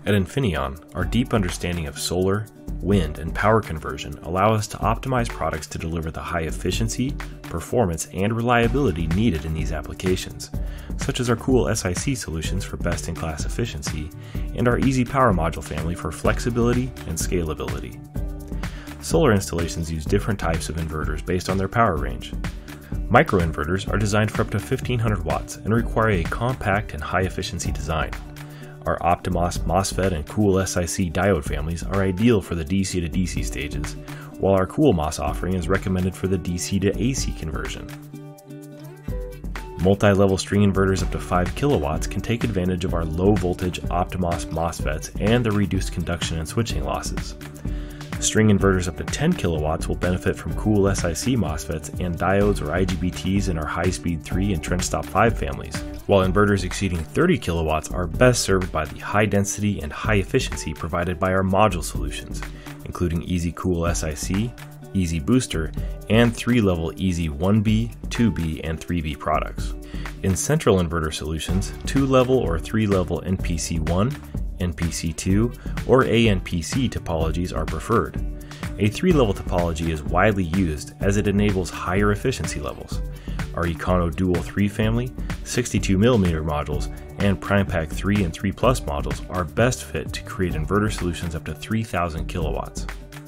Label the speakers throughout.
Speaker 1: At Infineon, our deep understanding of solar, wind, and power conversion allow us to optimize products to deliver the high efficiency, performance, and reliability needed in these applications, such as our cool SiC solutions for best-in-class efficiency and our Easy Power Module family for flexibility and scalability. Solar installations use different types of inverters based on their power range. Microinverters are designed for up to 1500 watts and require a compact and high-efficiency design. Our Optimos MOSFET and Cool SiC diode families are ideal for the DC to DC stages, while our CoolMOS offering is recommended for the DC to AC conversion. Multi-level string inverters up to 5 kilowatts can take advantage of our low-voltage Optimos MOSFETs and the reduced conduction and switching losses. String inverters up to 10 kilowatts will benefit from Cool SiC MOSFETs and diodes or IGBTs in our High-Speed 3 and TrenchStop 5 families, while inverters exceeding 30 kilowatts are best served by the high density and high efficiency provided by our module solutions, including Easy Cool SiC, Easy Booster, and 3-level Easy 1B, 2B, and 3B products. In central inverter solutions, 2-level or 3-level NPC1, NPC2, or ANPC topologies are preferred. A 3-level topology is widely used as it enables higher efficiency levels. Our Econo Dual 3 family, 62mm modules, and PrimePack 3 and 3 Plus modules are best fit to create inverter solutions up to 3000 kilowatts.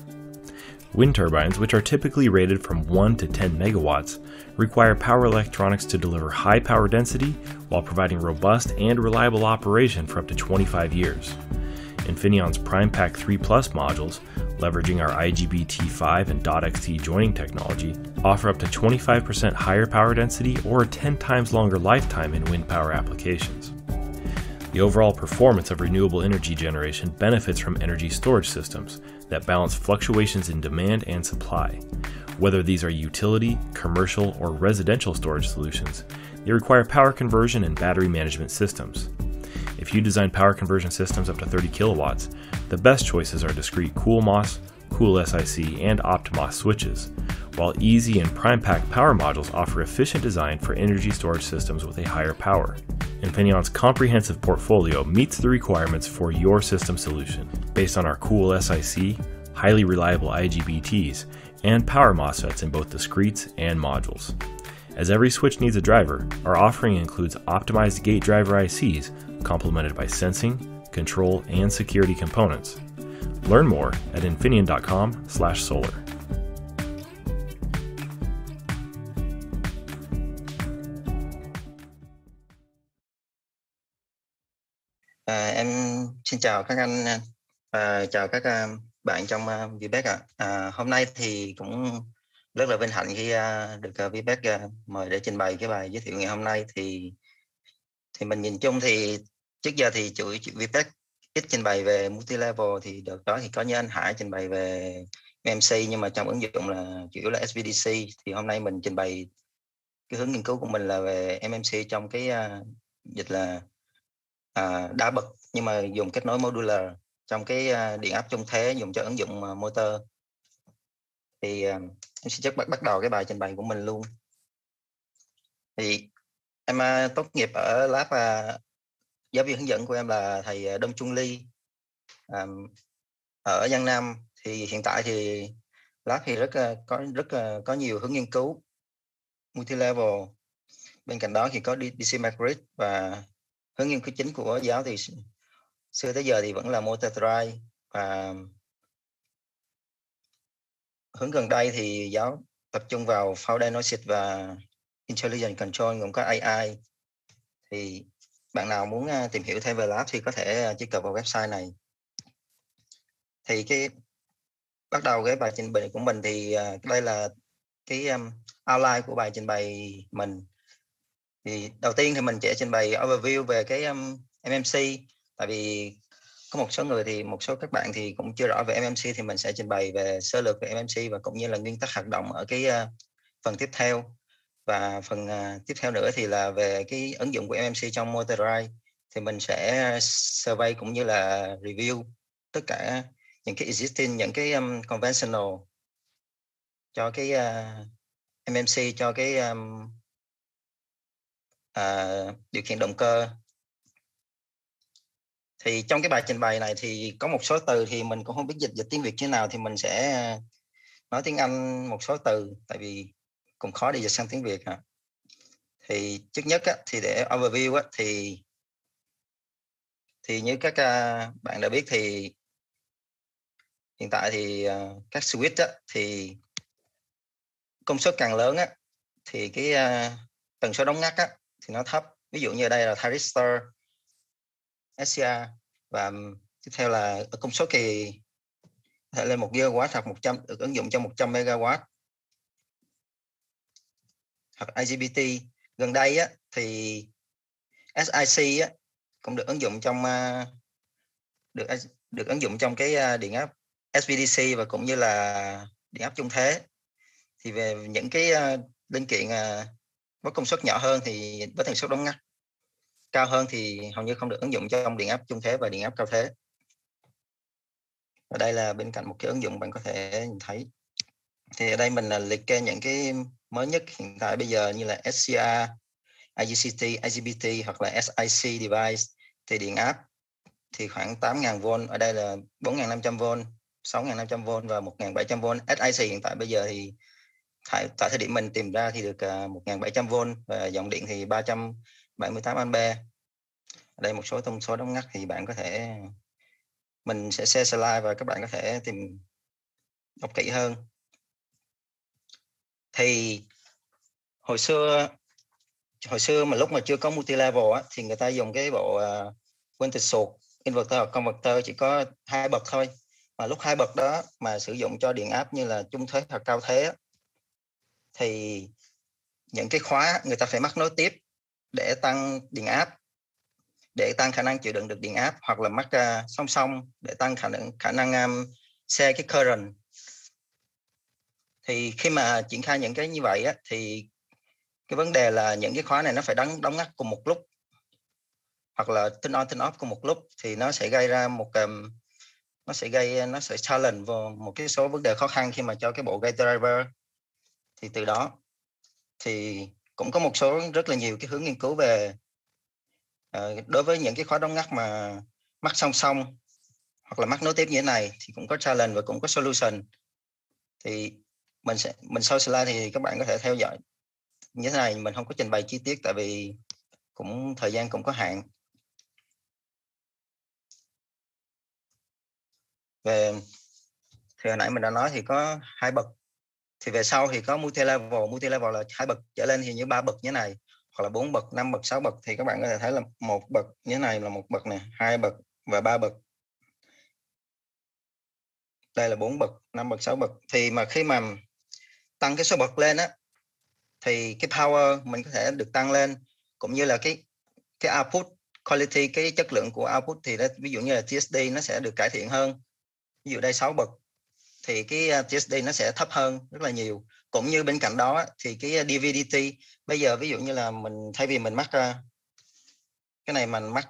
Speaker 1: Wind turbines, which are typically rated from 1 to 10 megawatts, require power electronics to deliver high power density while providing robust and reliable operation for up to 25 years. Infineon's PrimePack 3 Plus modules, leveraging our IGBT5 and DOT-XT joining technology, offer up to 25% higher power density or a 10 times longer lifetime in wind power applications. The overall performance of renewable energy generation benefits from energy storage systems that balance fluctuations in demand and supply. Whether these are utility, commercial, or residential storage solutions, they require power conversion and battery management systems. If you design power conversion systems up to 30 kilowatts, the best choices are discrete CoolMOS, Cool SiC, and Optimos switches, while Easy and PrimePack power modules offer efficient design for energy storage systems with a higher power. Infineon's comprehensive portfolio meets the requirements for your system solution based on our Cool SiC, highly reliable IGBTs, and power MOSFETs in both discretes and modules. As every switch needs a driver, our offering includes optimized gate driver ICs complemented by sensing, control, and security components. Learn more at infineon.com/solar.
Speaker 2: Em xin chào các anh và chào các bạn trong VBEC ạ. Hôm nay thì cũng rất là vinh hạnh khi được VBEC mời để trình bày cái bài giới thiệu ngày hôm nay. Thì mình nhìn chung thì trước giờ thì chuỗi VBEC ít trình bày về multi-level, thì đợt đó thì có như anh Hải trình bày về MMC, nhưng mà trong ứng dụng là chủ yếu là SVDC. Thì hôm nay mình trình bày cái hướng nghiên cứu của mình là về MMC trong cái dịch là đa bậc nhưng mà dùng kết nối modular trong cái điện áp trung thế dùng cho ứng dụng motor. Thì em xin bắt đầu cái bài trình bày của mình luôn. Thì em tốt nghiệp ở lab, giáo viên hướng dẫn của em là thầy Đông Trung Ly ở Giang Nam. Thì hiện tại thì lab thì rất có nhiều hướng nghiên cứu multi-level. Bên cạnh đó thì có DC microgrid, và hướng nghiên cứu chính của giáo thì xưa tới giờ thì vẫn là motor drive, và hướng gần đây thì giáo tập trung vào fault diagnosis và intelligent control gồm có AI. Thì bạn nào muốn tìm hiểu thêm về lab thì có thể truy cập vào website này. Thì cái bắt đầu cái bài trình bày của mình thì đây là cái outline của bài trình bày mình. Thì đầu tiên thì mình sẽ trình bày overview về cái MMC, tại vì có một số người thì một số các bạn thì cũng chưa rõ về MMC, thì mình sẽ trình bày về sơ lược về MMC và cũng như là nguyên tắc hoạt động ở cái phần tiếp theo. Và phần tiếp theo nữa thì là về cái ứng dụng của MMC trong motor drive, thì mình sẽ survey cũng như là review tất cả những cái existing, những cái conventional cho cái MMC cho cái điều khiển động cơ. Thì trong cái bài trình bày này thì có một số từ thì mình cũng không biết dịch tiếng Việt như nào, thì mình sẽ nói tiếng Anh một số từ, tại vì cũng khó để dịch sang tiếng Việt hả. Thì trước nhất á, thì để overview á, thì như các bạn đã biết thì hiện tại thì các switch á, thì công suất càng lớn á, thì cái tần số đóng ngắt á, thì nó thấp. Ví dụ như ở đây là thyristor, SCR, và tiếp theo là công suất thì có thể lên 1 GW hoặc 100, được ứng dụng cho 100 MW. Hoặc IGBT. Gần đây á, thì SiC á, cũng được ứng dụng trong được ứng dụng trong cái điện áp SVDC và cũng như là điện áp trung thế. Thì về những cái linh kiện có công suất nhỏ hơn thì với tần suất đóng ngắt cao hơn thì hầu như không được ứng dụng trong điện áp trung thế và điện áp cao thế. Ở đây là bên cạnh một cái ứng dụng bạn có thể nhìn thấy. Thì ở đây mình là liệt kê những cái mới nhất hiện tại bây giờ như là SCR, IGCT, IGBT hoặc là SiC device. Thì điện áp thì khoảng 8.000V, ở đây là 4.500V, 6.500V và 1.700V. SiC hiện tại bây giờ thì tại thời điểm mình tìm ra thì được 1.700V và dòng điện thì 378A. Ở đây một số thông số đóng ngắt thì bạn có thể, mình sẽ share slide và các bạn có thể tìm đọc kỹ hơn. Thì hồi xưa mà lúc mà chưa có multi-level á, thì người ta dùng cái bộ quintessential inverter hoặc converter chỉ có 2 bậc thôi. Mà lúc 2 bậc đó mà sử dụng cho điện áp như là trung thế hoặc cao thế á, thì những cái khóa người ta phải mắc nối tiếp để tăng điện áp, để tăng khả năng chịu đựng được điện áp, hoặc là mắc song song để tăng khả năng xe cái current. Thì khi mà triển khai những cái như vậy á, thì cái vấn đề là những cái khóa này nó phải đóng ngắt cùng một lúc, hoặc là turn on turn off cùng một lúc, thì nó sẽ gây ra một nó sẽ challenge vào một cái số vấn đề khó khăn khi mà cho cái bộ gate driver. Thì từ đó thì cũng có một số rất là nhiều cái hướng nghiên cứu về đối với những cái khóa đóng ngắt mà mắc song song hoặc là mắc nối tiếp như thế này thì cũng có challenge và cũng có solution. Thì mình sau slide thì các bạn có thể theo dõi như thế này. Mình không có trình bày chi tiết tại vì cũng thời gian cũng có hạn. Về thì hồi nãy mình đã nói thì có 2 bậc. Thì về sau thì có multi-level là 2 bậc trở lên thì như 3 bậc như thế này, hoặc là 4 bậc, 5 bậc, 6 bậc. Thì các bạn có thể thấy là 1 bậc như thế này là 1 bậc này, 2 bậc và 3 bậc. Đây là 4 bậc, 5 bậc, 6 bậc. Thì mà khi mà tăng cái số bậc lên á, thì cái power mình có thể được tăng lên, cũng như là cái output quality, cái chất lượng của output thì đó, ví dụ như là TSD nó sẽ được cải thiện hơn. Ví dụ đây 6 bậc thì cái TSD nó sẽ thấp hơn rất là nhiều. Cũng như bên cạnh đó thì cái DVDT bây giờ ví dụ như là mình thay vì mình mắc cái này mình mắc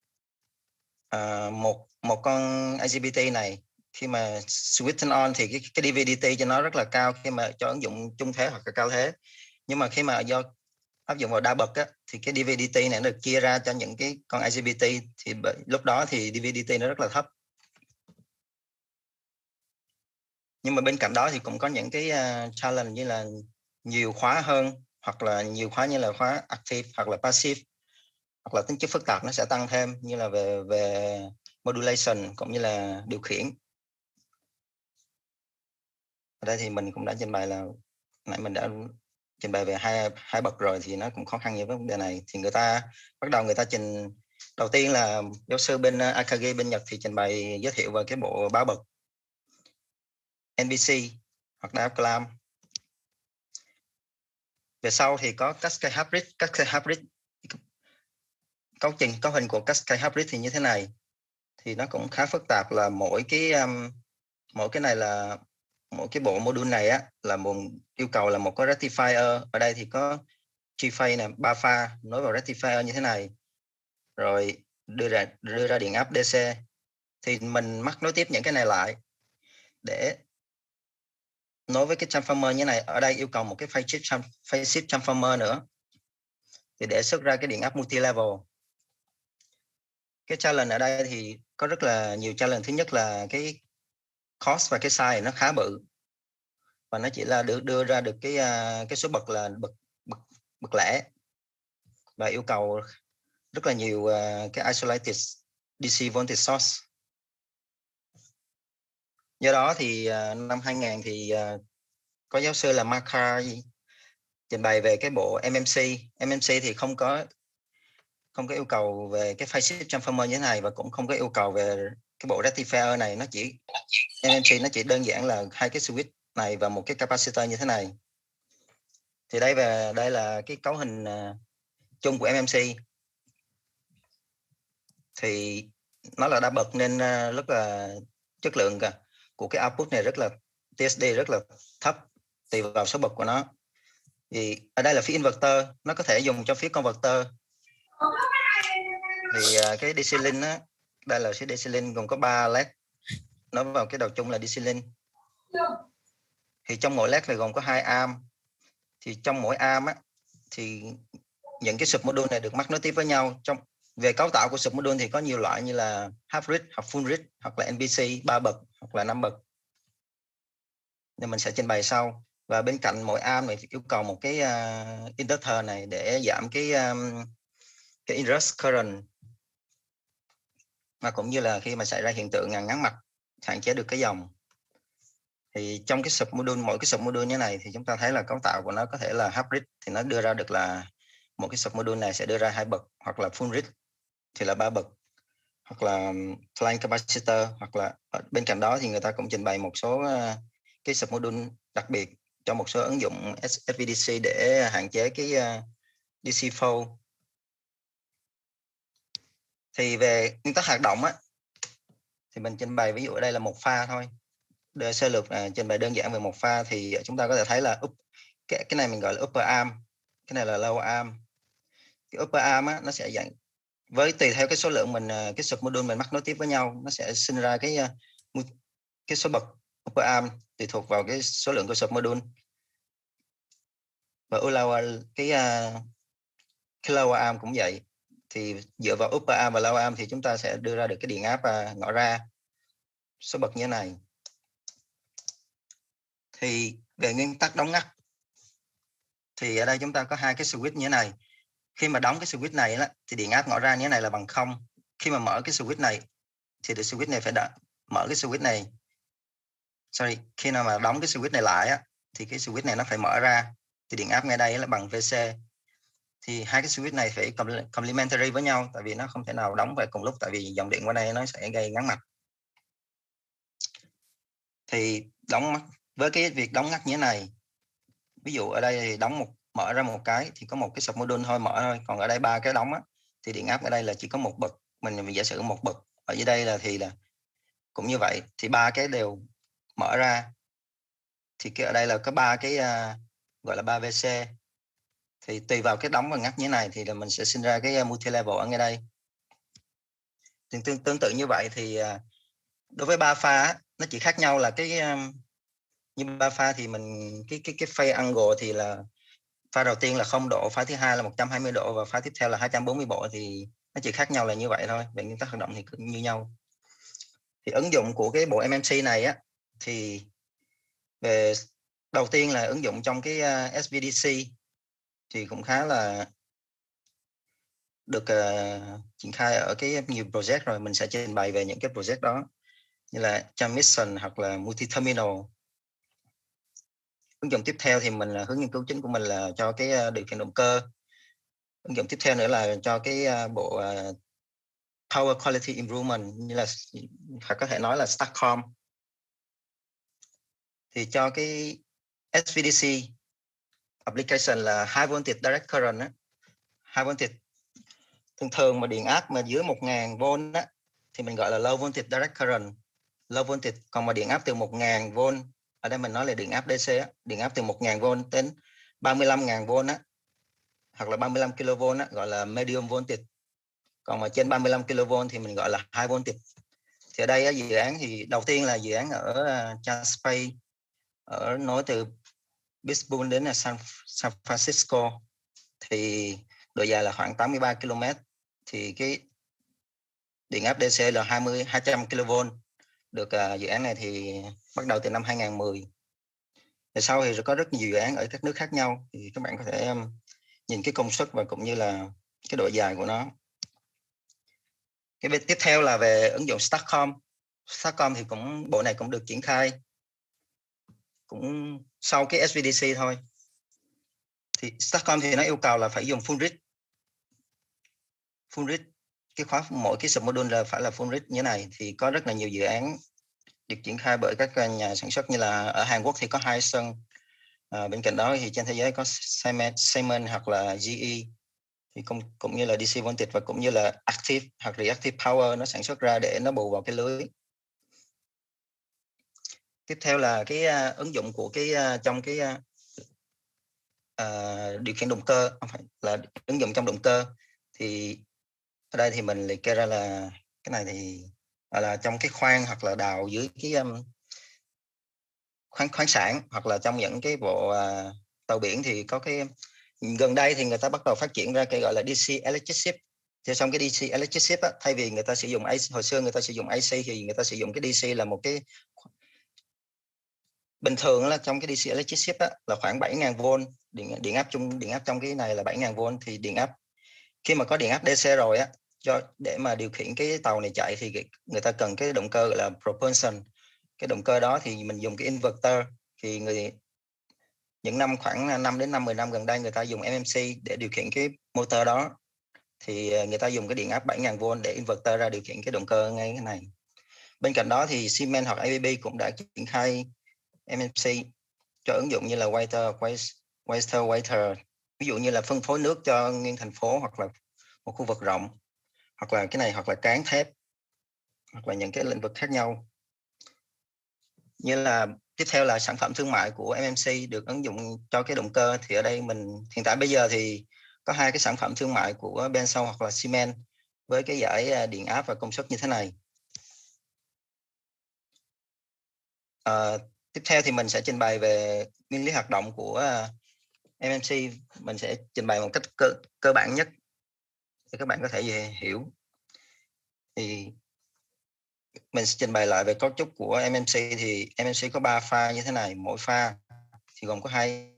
Speaker 2: một con IGBT này, khi mà switch turn on thì cái DVDT cho nó rất là cao khi mà cho ứng dụng trung thế hoặc là cao thế. Nhưng mà khi mà do áp dụng vào đa bậc á, thì cái DVDT này nó được chia ra cho những cái con IGBT, thì lúc đó thì DVDT nó rất là thấp. Nhưng mà bên cạnh đó thì cũng có những cái challenge như là nhiều khóa hơn, hoặc là nhiều khóa như là khóa active hoặc là passive, hoặc là tính chất phức tạp nó sẽ tăng thêm, như là về modulation cũng như là điều khiển. Ở đây thì mình cũng đã trình bày là nãy mình đã trình bày về hai bậc rồi, thì nó cũng khó khăn như vấn đề này. Thì người ta bắt đầu trình đầu tiên là giáo sư bên Akagi bên Nhật thì trình bày giới thiệu về cái bộ 3 bậc NBC hoặc là Clam. Về sau thì có Cascade Hybrid. Cascade Hybrid, cấu hình của Cascade Hybrid thì như thế này. Thì nó cũng khá phức tạp, là mỗi cái này là mỗi cái bộ module này á là một yêu cầu là một cái rectifier. Ở đây thì có G-phase này, 3 pha nối vào rectifier như thế này, rồi đưa ra điện áp DC. Thì mình mắc nối tiếp những cái này lại để nối với cái transformer như thế này. Ở đây yêu cầu một cái phase shift transformer nữa thì để xuất ra cái điện áp multi-level. Cái challenge ở đây thì có rất là nhiều challenge. Thứ nhất là cái cost và cái size nó khá bự, và nó chỉ là đưa ra được cái số bậc là bậc lẻ, và yêu cầu rất là nhiều cái isolated DC voltage source. Do đó thì năm 2000 thì có giáo sư là McCarthy trình bày về cái bộ MMC. MMC thì không có yêu cầu về cái phase shift transformer như thế này, và cũng không có yêu cầu về cái bộ rectifier này. Nó chỉ MMC nó chỉ đơn giản là hai cái switch này và một cái capacitor như thế này. Thì đây là cái cấu hình chung của MMC. Thì nó là đa bậc nên rất là chất lượng của cái output này rất là TSD rất là thấp tùy vào số bậc của nó. Thì ở đây là phía inverter, nó có thể dùng cho phía converter. Thì cái DC link á, đây là phía DC link gồm có 3 led nó vào cái đầu chung là DC link. Thì trong mỗi led thì gồm có 2 arm. Thì trong mỗi arm á thì những cái submodule này được mắc nối tiếp với nhau. Về cấu tạo của submodule thì có nhiều loại như là half read hoặc full read hoặc là NBC 3 bậc hoặc là 5 bậc. Nên mình sẽ trình bày sau. Và bên cạnh mỗi arm này thì yêu cầu một cái inductor này để giảm cái inrush current, mà cũng như là khi mà xảy ra hiện tượng ngắn mạch hạn chế được cái dòng. Thì trong cái submodule, mỗi cái submodule như này thì chúng ta thấy là cấu tạo của nó có thể là half read thì nó đưa ra được là một cái submodule này sẽ đưa ra 2 bậc, hoặc là full read thì là 3 bậc, hoặc là flying capacitor, hoặc là bên cạnh đó thì người ta cũng trình bày một số cái submodule đặc biệt cho một số ứng dụng SVDC để hạn chế cái DC fault. Thì về nguyên tắc hoạt động á thì mình trình bày ví dụ ở đây là một pha thôi. Để sơ lược trình bày đơn giản về một pha thì chúng ta có thể thấy là cái này mình gọi là upper arm, cái này là lower arm. Cái upper arm á, nó sẽ dạng với tùy theo cái số lượng mình cái submodule mình mắc nối tiếp với nhau, nó sẽ sinh ra cái số bậc upper arm tùy thuộc vào cái số lượng của submodule. Và cái lower arm cũng vậy. Thì dựa vào upper arm và lower arm thì chúng ta sẽ đưa ra được cái điện áp ngõ ra số bậc như thế này. Thì về nguyên tắc đóng ngắt thì ở đây chúng ta có hai cái switch như thế này. Khi mà đóng cái switch này thì điện áp ngõ ra như thế này là bằng 0. Khi mà mở cái switch này thì cái switch này phải mở cái switch này. Khi nào mà đóng cái switch này lại thì cái switch này nó phải mở ra. Thì điện áp ngay đây là bằng VC. Thì hai cái switch này phải complementary với nhau, tại vì nó không thể nào đóng về cùng lúc, tại vì dòng điện qua đây nó sẽ gây ngắn mạch. Thì với cái việc đóng ngắt như thế này, ví dụ ở đây thì mở ra một cái thì có một cái submodule thôi mở thôi, còn ở đây 3 cái đóng thì điện áp ở đây là chỉ có một bậc. Mình giả sử một bậc, ở dưới đây là cũng như vậy, thì 3 cái đều mở ra. Thì ở đây là có 3 cái gọi là 3 VC. Thì tùy vào cái đóng và ngắt như thế này thì là mình sẽ sinh ra cái multi-level ở ngay đây. Tương tự như vậy thì đối với 3 pha nó chỉ khác nhau là cái như 3 pha thì mình cái phase angle thì là pha đầu tiên là 0 độ, pha thứ hai là 120 độ và pha tiếp theo là 240 độ, thì nó chỉ khác nhau là như vậy thôi. Về nguyên tắc hoạt động thì cũng như nhau. Thì ứng dụng của cái bộ MMC này thì về đầu tiên là ứng dụng trong cái SVDC thì cũng khá là được triển khai ở cái nhiều project rồi. Mình sẽ trình bày về những cái project đó như là transmission hoặc là multi-terminal. Ứng dụng tiếp theo thì hướng nghiên cứu chính của mình là cho cái điều khiển động cơ. Ứng dụng tiếp theo nữa là cho cái bộ power quality improvement, như là có thể nói là STATCOM. Thì cho cái SVDC application là high voltage direct current high voltage thường mà điện áp mà dưới 1000V thì mình gọi là low voltage direct current, low voltage. Còn mà điện áp từ 1000V, ở đây mình nói là điện áp DC điện áp từ 1000V đến 35.000V hoặc là 35 kV gọi là medium voltage. Còn mà trên 35 kV thì mình gọi là high voltage. Thì ở đây dự án thì đầu tiên là dự án ở Jasper, ở nối từ Pittsburgh đến San Francisco, thì độ dài là khoảng 83 km. Thì cái điện áp DC là 200 kV. Được dự án này thì bắt đầu từ năm 2010. Sau thì có rất nhiều dự án ở các nước khác nhau, thì các bạn có thể nhìn cái công suất và cũng như là cái độ dài của nó. Cái bên tiếp theo là về ứng dụng STATCOM. STATCOM thì bộ này cũng được triển khai cũng sau cái SVDC thôi. Thì STATCOM thì nó yêu cầu là phải dùng full grid. Full grid, cái khóa mỗi cái submodule là phải là full grid như thế này. Thì có rất là nhiều dự án được triển khai bởi các nhà sản xuất, như là ở Hàn Quốc thì có Hysun, bên cạnh đó thì trên thế giới có Siemens hoặc là GE, thì cũng như là DC voltage và cũng như là active hoặc reactive power nó sản xuất ra để nó bù vào cái lưới. Tiếp theo là cái ứng dụng của cái trong cái điều khiển động cơ, không phải là ứng dụng trong động cơ. Thì ở đây thì mình liệt kê ra là cái này thì là trong cái khoang hoặc là đào dưới cái khoáng sản, hoặc là trong những cái bộ tàu biển thì có cái gần đây thì người ta bắt đầu phát triển ra cái gọi là DC electric ship. Thì trong cái DC electric ship á, thay vì người ta sử dụng AC, hồi xưa người ta sử dụng AC thì người ta sử dụng cái DC là một cái bình thường là trong cái DC electric ship á, là khoảng 7.000V, điện áp trong cái này là 7.000V. Thì điện áp khi mà có điện áp DC rồi á, để mà điều khiển cái tàu này chạy thì người ta cần cái động cơ gọi là propulsion. Cái động cơ đó thì mình dùng cái inverter. Thì những năm khoảng 5 đến 10 năm gần đây người ta dùng MMC để điều khiển cái motor đó. Thì người ta dùng cái điện áp 7.000V để inverter ra điều khiển cái động cơ ngay cái này. Bên cạnh đó thì Siemens hoặc ABB cũng đã triển khai MMC cho ứng dụng như là water, ví dụ như là phân phối nước cho nguyên thành phố hoặc là một khu vực rộng, hoặc là cái này, hoặc là cán thép, hoặc là những cái lĩnh vực khác nhau. Như là tiếp theo là sản phẩm thương mại của MMC được ứng dụng cho cái động cơ. Thì ở đây mình hiện tại bây giờ thì có hai cái sản phẩm thương mại của Benson hoặc là Siemens với cái giải điện áp và công suất như thế này. Tiếp theo thì mình sẽ trình bày về nguyên lý hoạt động của MMC. Mình sẽ trình bày một cách cơ bản nhất để các bạn có thể hiểu. Thì mình sẽ trình bày lại về cấu trúc của MMC. Thì MMC có 3 pha như thế này, mỗi pha thì gồm có hai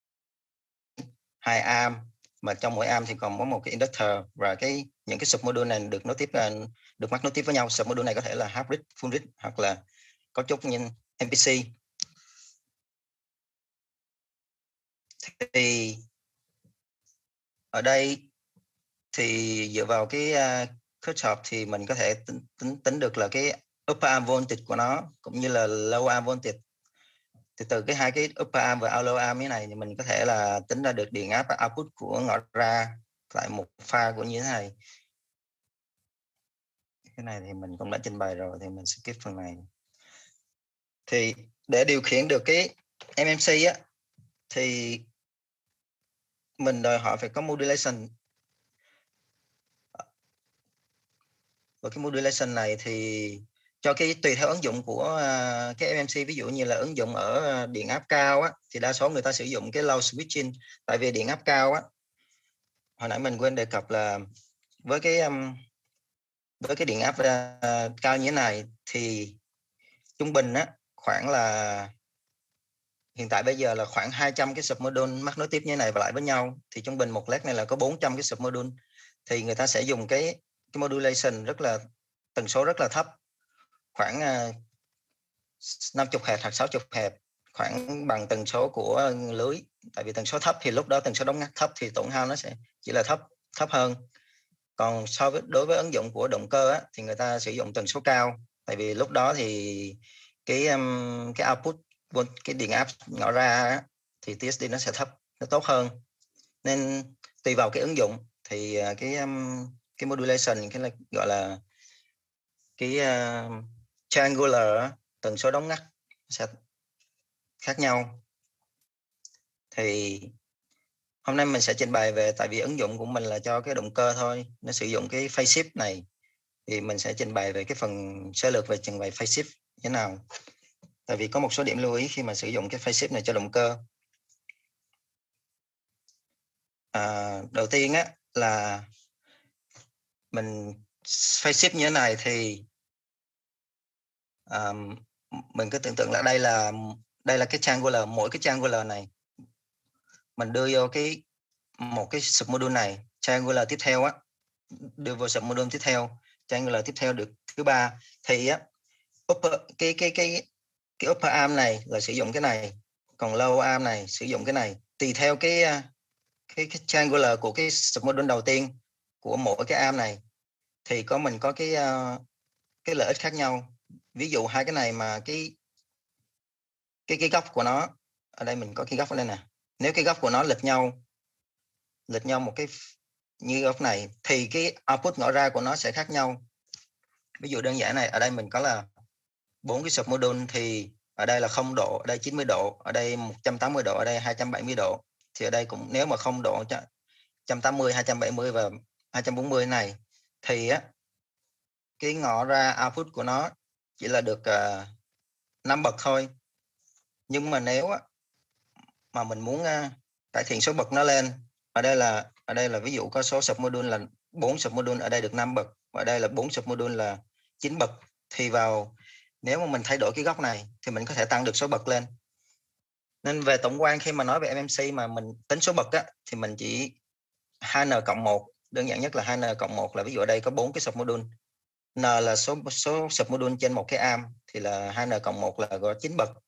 Speaker 2: arm, mà trong mỗi arm thì còn có một cái inductor, và những cái submodule này được mắc nối tiếp với nhau. Submodule này có thể là half grid, full grid hoặc là cấu trúc như MPC. Thì ở đây thì dựa vào cái Kirchhoff thì mình có thể tính được là cái upper arm voltage của nó cũng như là lower arm voltage. Thì từ hai cái upper arm và lower arm như này thì mình có thể là tính ra được điện áp và output của ngõ ra tại một pha của như thế này. Cái này thì mình cũng đã trình bày rồi, thì mình skip phần này. Thì để điều khiển được cái MMC á, thì mình đòi hỏi phải có modulation. Và cái modulation này thì cho cái tùy theo ứng dụng của cái MMC. Ví dụ như là ứng dụng ở điện áp cao á, thì đa số người ta sử dụng cái low switching. Tại vì điện áp cao á, hồi nãy mình quên đề cập là với cái điện áp cao như thế này thì trung bình á, khoảng là hiện tại bây giờ là khoảng 200 cái submodule mắc nối tiếp như thế này và lại với nhau. Thì trung bình một led này là có 400 cái submodule. Thì người ta sẽ dùng cái modulation tần số rất là thấp, khoảng 50 Hz hoặc 60 Hz, khoảng bằng tần số của lưới. Tại vì tần số thấp thì lúc đó tần số đóng ngắt thấp thì tổn hao nó sẽ chỉ là thấp hơn. Còn đối với ứng dụng của động cơ á, thì người ta sử dụng tần số cao. Tại vì lúc đó thì cái output, cái điện áp ngõ ra á, thì TSD nó sẽ thấp, nó tốt hơn. Nên tùy vào cái ứng dụng thì cái modulation, cái gọi là cái triangular, tần số đóng ngắt sẽ khác nhau. Thì hôm nay mình sẽ trình bày về, tại vì ứng dụng của mình là cho cái động cơ thôi, nó sử dụng cái phase shift này, thì mình sẽ trình bày về cái phần sơ lược về trình bày phase shift thế nào. Tại vì có một số điểm lưu ý khi mà sử dụng cái phase shift này cho động cơ. Đầu tiên á là mình phase shift như thế này thì mình cứ tưởng tượng là đây là cái triangular, mỗi cái triangular này mình đưa vô một cái submodule này, triangular tiếp theo á, đưa vào submodule tiếp theo, triangular tiếp theo được thứ ba, thì á cái upper arm này là sử dụng cái này, còn lower arm này sử dụng cái này, tùy theo cái triangular của cái submodule đầu tiên của mỗi cái arm này thì mình có cái lợi ích khác nhau. Ví dụ hai cái này mà cái góc của nó, ở đây mình có cái góc ở đây nè, nếu cái góc của nó lệch nhau một cái như góc này thì cái output ngõ ra của nó sẽ khác nhau. Ví dụ đơn giản này, ở đây mình có là 4 cái submodule thì ở đây là 0 độ, ở đây 90 độ, ở đây 180 độ, ở đây 270 độ. Thì ở đây cũng nếu mà 0 độ, 180, 270 và 240 này thì á cái ngõ ra output của nó chỉ là được 5 bậc thôi. Nhưng mà nếu á, mà mình muốn cải thiện số bậc nó lên, ở đây là ví dụ có số submodule là 4 submodule, ở đây được 5 bậc, ở đây là 4 submodule là 9 bậc, thì nếu mà mình thay đổi cái góc này thì mình có thể tăng được số bậc lên. Nên về tổng quan khi mà nói về MMC mà mình tính số bậc á, thì mình chỉ 2n cộng 1, đơn giản nhất là 2n cộng 1 là ví dụ ở đây có 4 cái submodule, n là số submodule trên một cái arm thì là 2n cộng 1 là có 9 bậc.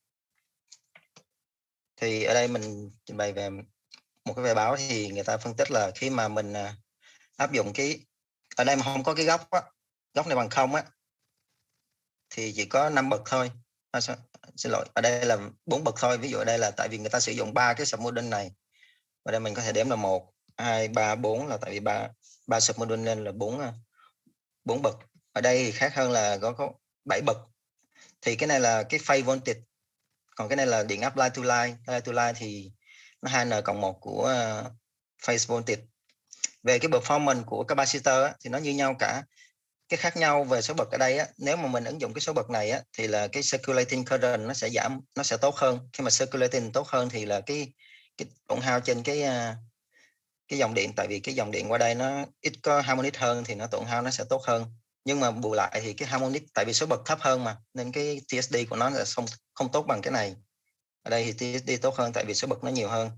Speaker 2: Thì ở đây mình trình bày về một cái bài báo thì người ta phân tích là khi mà mình áp dụng ở đây mà không có cái góc á, góc này bằng 0 á, thì chỉ có 5 bậc thôi. Xin lỗi, ở đây là 4 bậc thôi. Ví dụ ở đây là tại vì người ta sử dụng 3 cái submodule này. Ở đây mình có thể đếm là 1, 2, 3, 4 là tại vì 3 submodule nên là 4 bậc. Ở đây thì khác hơn là có 7 bậc. Thì cái này là cái phase voltage. Còn cái này là điện áp line to line. Line to line thì nó 2n cộng 1 của phase voltage. Về cái performance của capacitor á, thì nó như nhau cả. Cái khác nhau về số bậc ở đây á, nếu mà mình ứng dụng cái số bậc này á, thì là cái circulating current nó sẽ giảm, nó sẽ tốt hơn. Khi mà circulating tốt hơn thì là cái tổn hao trên cái dòng điện, tại vì cái dòng điện qua đây nó ít có harmonic hơn thì nó tổn hao nó sẽ tốt hơn. Nhưng mà bù lại thì cái harmonic, tại vì số bậc thấp hơn mà, nên cái TSD của nó là không tốt bằng cái này. Ở đây thì TSD tốt hơn tại vì số bậc nó nhiều hơn.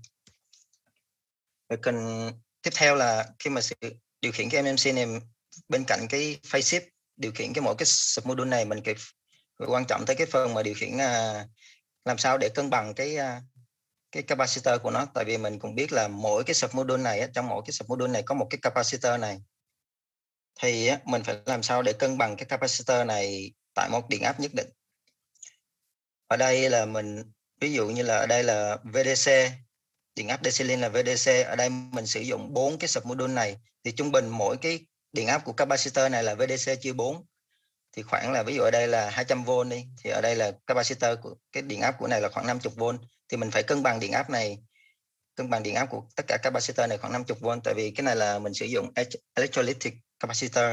Speaker 2: Cần tiếp theo là khi mà điều khiển cái MMC này, bên cạnh cái phase shift điều khiển mỗi cái submodule này, mình quan trọng tới cái phần mà điều khiển làm sao để cân bằng cái capacitor của nó. Tại vì mình cũng biết là mỗi cái submodule này, trong mỗi cái submodule này có một cái capacitor này, thì mình phải làm sao để cân bằng cái capacitor này tại một điện áp nhất định. Ở đây là ví dụ như là ở đây là VDC, điện áp decilin là VDC. Ở đây mình sử dụng 4 cái submodule này thì trung bình mỗi cái điện áp của capacitor này là VDC chia 4 thì khoảng là ví dụ ở đây là 200V đi, thì ở đây là capacitor của cái điện áp của này là khoảng 50V, thì mình phải cân bằng điện áp này, cân bằng điện áp của tất cả capacitor này khoảng 50V, tại vì cái này là mình sử dụng electrolytic capacitor.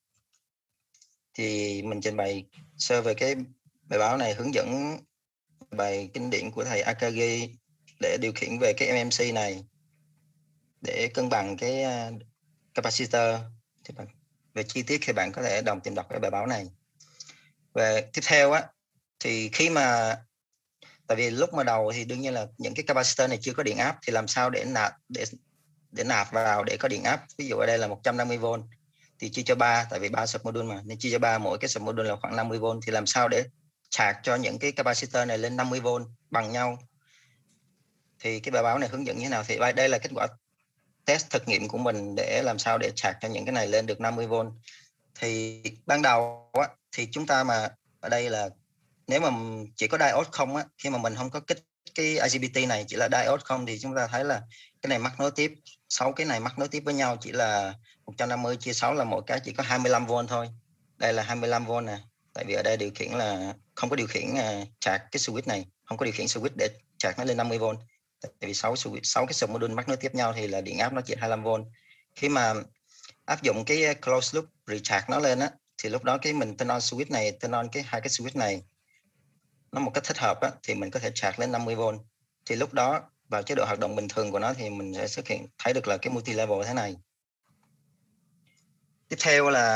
Speaker 2: Thì mình trình bày sơ về cái bài báo này, hướng dẫn bài kinh điển của thầy Akagi để điều khiển về cái MMC này để cân bằng cái capacitor. Thì về chi tiết thì bạn có thể đồng tìm đọc cái bài báo này. Về tiếp theo á, thì khi mà tại vì lúc mà đầu thì đương nhiên là những cái capacitor này chưa có điện áp, thì làm sao để nạp vào để có điện áp. Ví dụ ở đây là 150V thì chia cho 3, tại vì 3 submodule mà, nên chia cho 3, mỗi cái submodule là khoảng 50V, thì làm sao để chạc cho những cái capacitor này lên 50V bằng nhau. Thì cái bài báo này hướng dẫn như thế nào, thì đây là kết quả test thực nghiệm của mình để làm sao để chạc cho những cái này lên được 50V. Thì ban đầu á, thì chúng ta mà ở đây là nếu mà chỉ có diode không á, khi mà mình không có kích cái IGBT này, chỉ là diode không, thì chúng ta thấy là cái này mắc nối tiếp, 6 cái này mắc nối tiếp với nhau chỉ là 150 chia 6 là mỗi cái chỉ có 25V thôi. Đây là 25V nè, tại vì ở đây điều khiển là không có điều khiển chạc cái switch này, không có điều khiển switch để chạc nó lên 50V. Tại vì 6 cái submodule mắc nối tiếp nhau thì là điện áp nó chỉ 25V. Khi mà áp dụng cái closed loop recharge nó lên á, thì lúc đó cái mình turn on switch này, turn on hai cái switch này nó một cách thích hợp á, thì mình có thể charge lên 50V. Thì lúc đó vào chế độ hoạt động bình thường của nó thì mình sẽ thấy được là cái multi level thế này. Tiếp theo là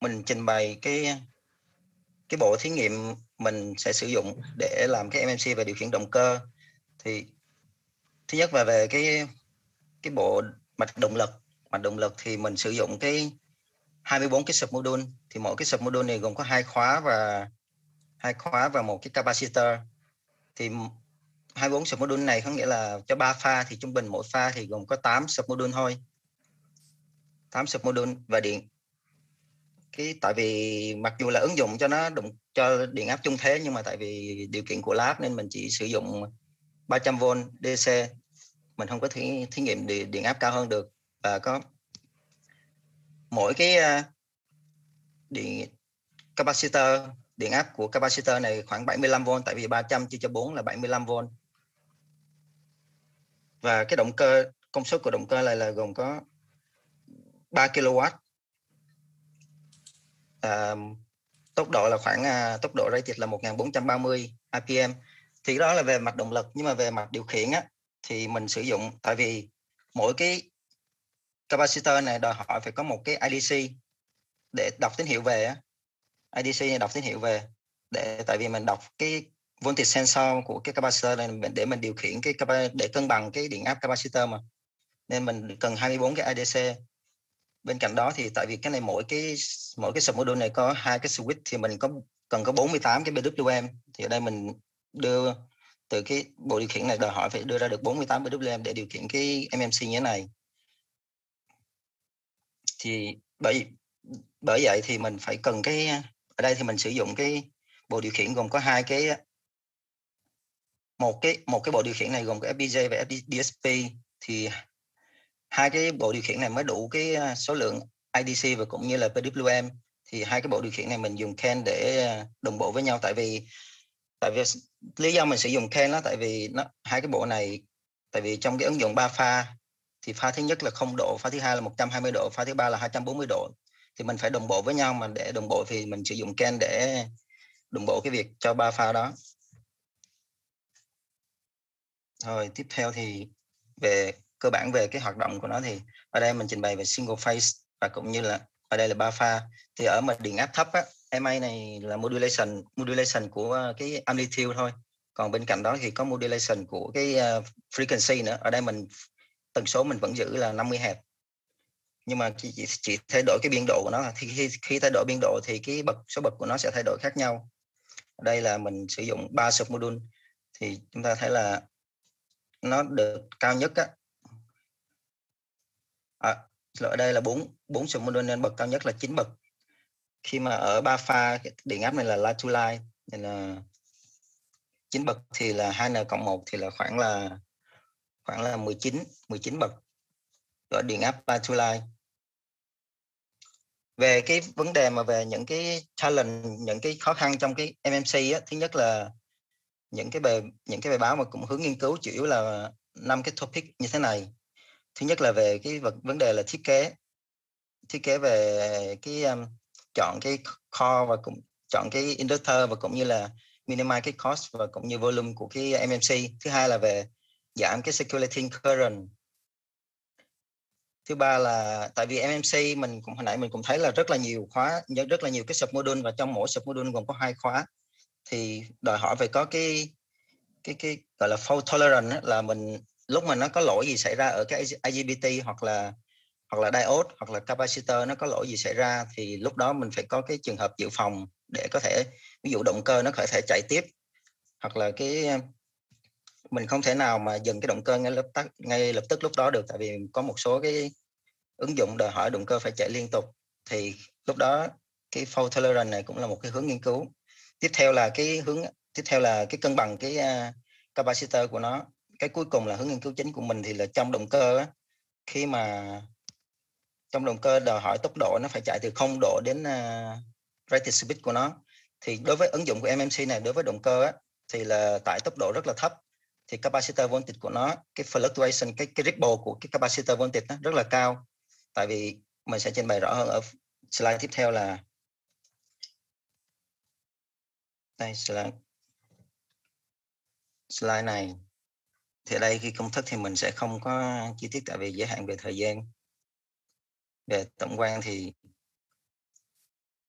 Speaker 2: mình trình bày cái bộ thí nghiệm mình sẽ sử dụng để làm cái MMC về điều khiển động cơ. Thì thứ nhất là về cái bộ mạch động lực thì mình sử dụng cái 24 cái submodule. Thì mỗi cái submodule này gồm có hai khóa và một cái capacitor. Thì 24 submodule này có nghĩa là cho 3 pha thì trung bình mỗi pha thì gồm có 8 submodule thôi. 8 submodule và điện. Tại vì mặc dù là ứng dụng cho nó cho điện áp trung thế, nhưng mà tại vì điều kiện của lab nên mình chỉ sử dụng 300V DC. Mình không có thí nghiệm điện áp cao hơn được. Và có mỗi cái điện áp của capacitor này khoảng 75V, tại vì 300 chia cho 4 là 75V. Và cái công suất của động cơ này là gồm có 3 kW. Tốc độ là tốc độ rated là 1430 RPM. Thì đó là về mặt động lực. Nhưng mà về mặt điều khiển á, thì mình sử dụng, tại vì mỗi cái capacitor này đòi hỏi phải có một cái IDC để đọc tín hiệu về á. IDC này đọc tín hiệu về tại vì mình đọc cái voltage sensor của cái capacitor này để mình điều khiển để cân bằng cái điện áp capacitor mà, nên mình cần 24 cái IDC. Bên cạnh đó thì tại vì cái này mỗi cái submodule này có hai cái switch thì mình cần có 48 cái PWM. Thì ở đây mình đưa từ cái bộ điều khiển này đòi hỏi phải đưa ra được 48 PWM để điều khiển cái MMC như thế này. Thì bởi vậy thì mình phải cần ở đây thì mình sử dụng cái bộ điều khiển gồm có một cái bộ điều khiển này gồm có FPGA và DSP. Thì hai cái bộ điều khiển này mới đủ cái số lượng IDC và cũng như là PWM. Thì hai cái bộ điều khiển này mình dùng CAN để đồng bộ với nhau. Tại vì lý do mình sử dụng CAN đó, tại vì hai cái bộ này, tại vì trong cái ứng dụng 3 pha thì pha thứ nhất là 0 độ, pha thứ hai là 120 độ, pha thứ ba là 240 độ. Thì mình phải đồng bộ với nhau, mà để đồng bộ thì mình sử dụng CAN để đồng bộ cái việc cho 3 pha đó. Rồi tiếp theo thì về cơ bản về cái hoạt động của nó, thì ở đây mình trình bày về single phase và cũng như là ở đây là 3 pha. Thì ở mặt điện áp thấp á, MA này là modulation của cái amplitude thôi. Còn bên cạnh đó thì có modulation của cái frequency nữa. Ở đây tần số mình vẫn giữ là 50 Hz. Nhưng mà chỉ thay đổi cái biên độ của nó. Thì khi thay đổi biên độ thì cái số bậc của nó sẽ thay đổi khác nhau. Ở đây là mình sử dụng 3 submodule. Thì chúng ta thấy là nó được cao nhất á. Ở đây là 4 submodule nên bậc cao nhất là 9 bậc. Khi mà ở 3 pha điện áp này là line to line nên là 9 bậc thì là 2n+1 thì là khoảng là 19 bậc ở điện áp line to line. Về cái vấn đề mà về những cái challenge, những cái khó khăn trong cái MMC á, thứ nhất là những cái bài báo mà cũng hướng nghiên cứu chủ yếu là 5 cái topic như thế này. Thứ nhất là về cái vấn đề là thiết kế về cái chọn cái core và cũng chọn cái inductor và cũng như là minimize cái cost và cũng như volume của cái MMC. Thứ hai là về giảm cái circulating current. Thứ ba là tại vì MMC mình cũng hồi nãy mình cũng thấy là rất là nhiều cái submodule, và trong mỗi submodule gồm có 2 khóa thì đòi hỏi phải có cái gọi là fault tolerance, là mình lúc mà nó có lỗi gì xảy ra ở cái IGBT hoặc là diode hoặc là capacitor nó có lỗi gì xảy ra, thì lúc đó mình phải có cái trường hợp dự phòng để có thể, ví dụ động cơ nó có thể chạy tiếp, hoặc là mình không thể nào mà dừng cái động cơ ngay lập tức lúc đó được, tại vì có một số cái ứng dụng đòi hỏi động cơ phải chạy liên tục. Thì lúc đó cái fault tolerance này cũng là một cái hướng nghiên cứu. Tiếp theo là cái cân bằng cái capacitor của nó. Cái cuối cùng là hướng nghiên cứu chính của mình thì là trong động cơ á, khi mà trong động cơ đòi hỏi tốc độ nó phải chạy từ 0 độ đến rated speed của nó. Thì đối với ứng dụng của MMC này, đối với động cơ á, thì là tại tốc độ rất là thấp thì capacitor voltage của nó, cái fluctuation, cái ripple của cái capacitor voltage nó rất là cao. Tại vì mình sẽ trình bày rõ hơn ở slide tiếp theo là đây, slide này. Thì ở đây khi công thức thì mình sẽ không có chi tiết tại vì giới hạn về thời gian. Về tổng quan thì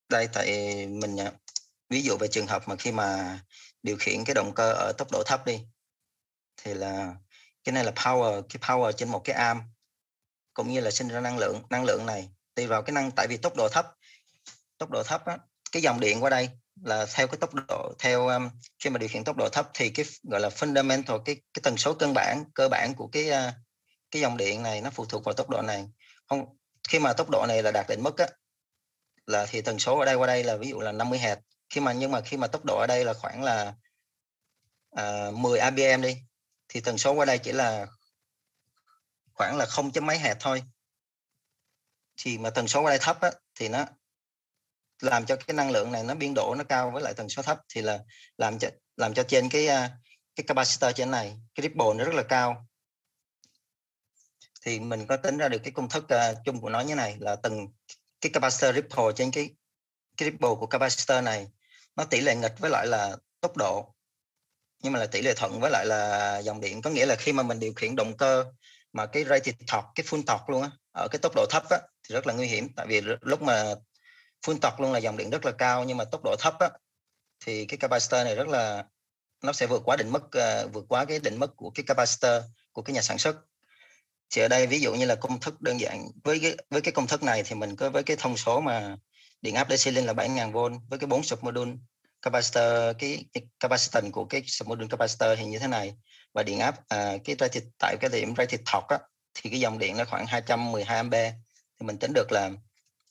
Speaker 2: đây tại mình ví dụ về trường hợp mà khi mà điều khiển cái động cơ ở tốc độ thấp đi, thì là cái này là power trên một cái arm, cũng như là sinh ra năng lượng này tùy vào cái tại vì tốc độ thấp á, cái dòng điện qua đây là theo cái tốc độ khi mà điều khiển tốc độ thấp thì cái gọi là fundamental, cái tần số cơ bản của cái dòng điện này nó phụ thuộc vào tốc độ này. Không, khi mà tốc độ này là đạt đỉnh mức á, là thì tần số ở đây qua đây là ví dụ là 50 Hz. Nhưng mà khi mà tốc độ ở đây là khoảng là 10 APM đi, thì tần số qua đây chỉ là khoảng là 0 mấy Hz thôi. Thì mà tần số qua đây thấp á, thì nó làm cho cái năng lượng này nó biên độ nó cao với lại tần số thấp, thì là làm cho trên cái capacitor trên này cái ripple nó rất là cao. Thì mình có tính ra được cái công thức chung của nó như này, là cái capacitor ripple trên cái ripple của capacitor này nó tỷ lệ nghịch với lại là tốc độ, nhưng mà là tỷ lệ thuận với lại là dòng điện. Có nghĩa là khi mà mình điều khiển động cơ mà cái rated torque, cái full torque luôn á, ở cái tốc độ thấp á, thì rất là nguy hiểm. Tại vì lúc mà full torque luôn là dòng điện rất là cao, nhưng mà tốc độ thấp á, thì cái capacitor này nó sẽ vượt quá cái định mức của cái capacitor của cái nhà sản xuất. Thì ở đây ví dụ như là công thức đơn giản, với cái công thức này thì mình có với cái thông số mà điện áp DC link là 7.000V với cái 4 submodule capacitor, cái capacitance của cái submodule capacitor thì như thế này, và điện áp tại cái điểm rated torque á, thì cái dòng điện nó khoảng 212A. Thì mình tính được là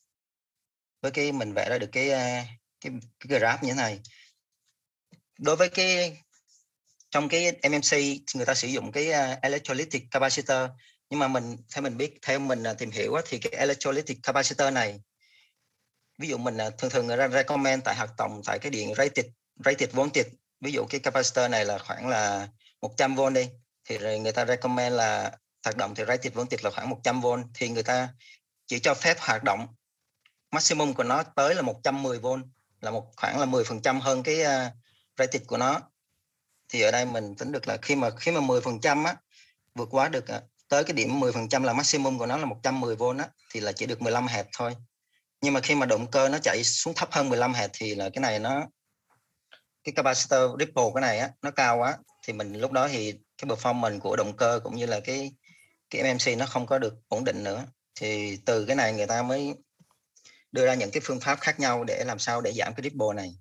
Speaker 2: với cái mình vẽ ra được cái graph như thế này. Đối với trong cái MMC người ta sử dụng cái electrolytic capacitor, nhưng mà theo mình tìm hiểu thì cái electrolytic capacitor này, ví dụ mình thường người ta recommend tại hoạt động tại cái điện rated voltage, ví dụ cái capacitor này là khoảng là 100V đi, thì rồi người ta recommend là hoạt động thì rated voltage là khoảng 100V, thì người ta chỉ cho phép hoạt động maximum của nó tới là 110V, là khoảng là 10% hơn cái rated của nó. Thì ở đây mình tính được là khi mà 10% á, vượt quá được tới cái điểm 10% là maximum của nó là 110V á, thì là chỉ được 15 Hz thôi. Nhưng mà khi mà động cơ nó chạy xuống thấp hơn 15 Hz thì là cái này cái capacitor ripple cái này á, nó cao quá, thì mình lúc đó thì cái performance của động cơ cũng như là cái MMC nó không có được ổn định nữa. Thì từ cái này người ta mới đưa ra những cái phương pháp khác nhau để làm sao để giảm cái ripple này.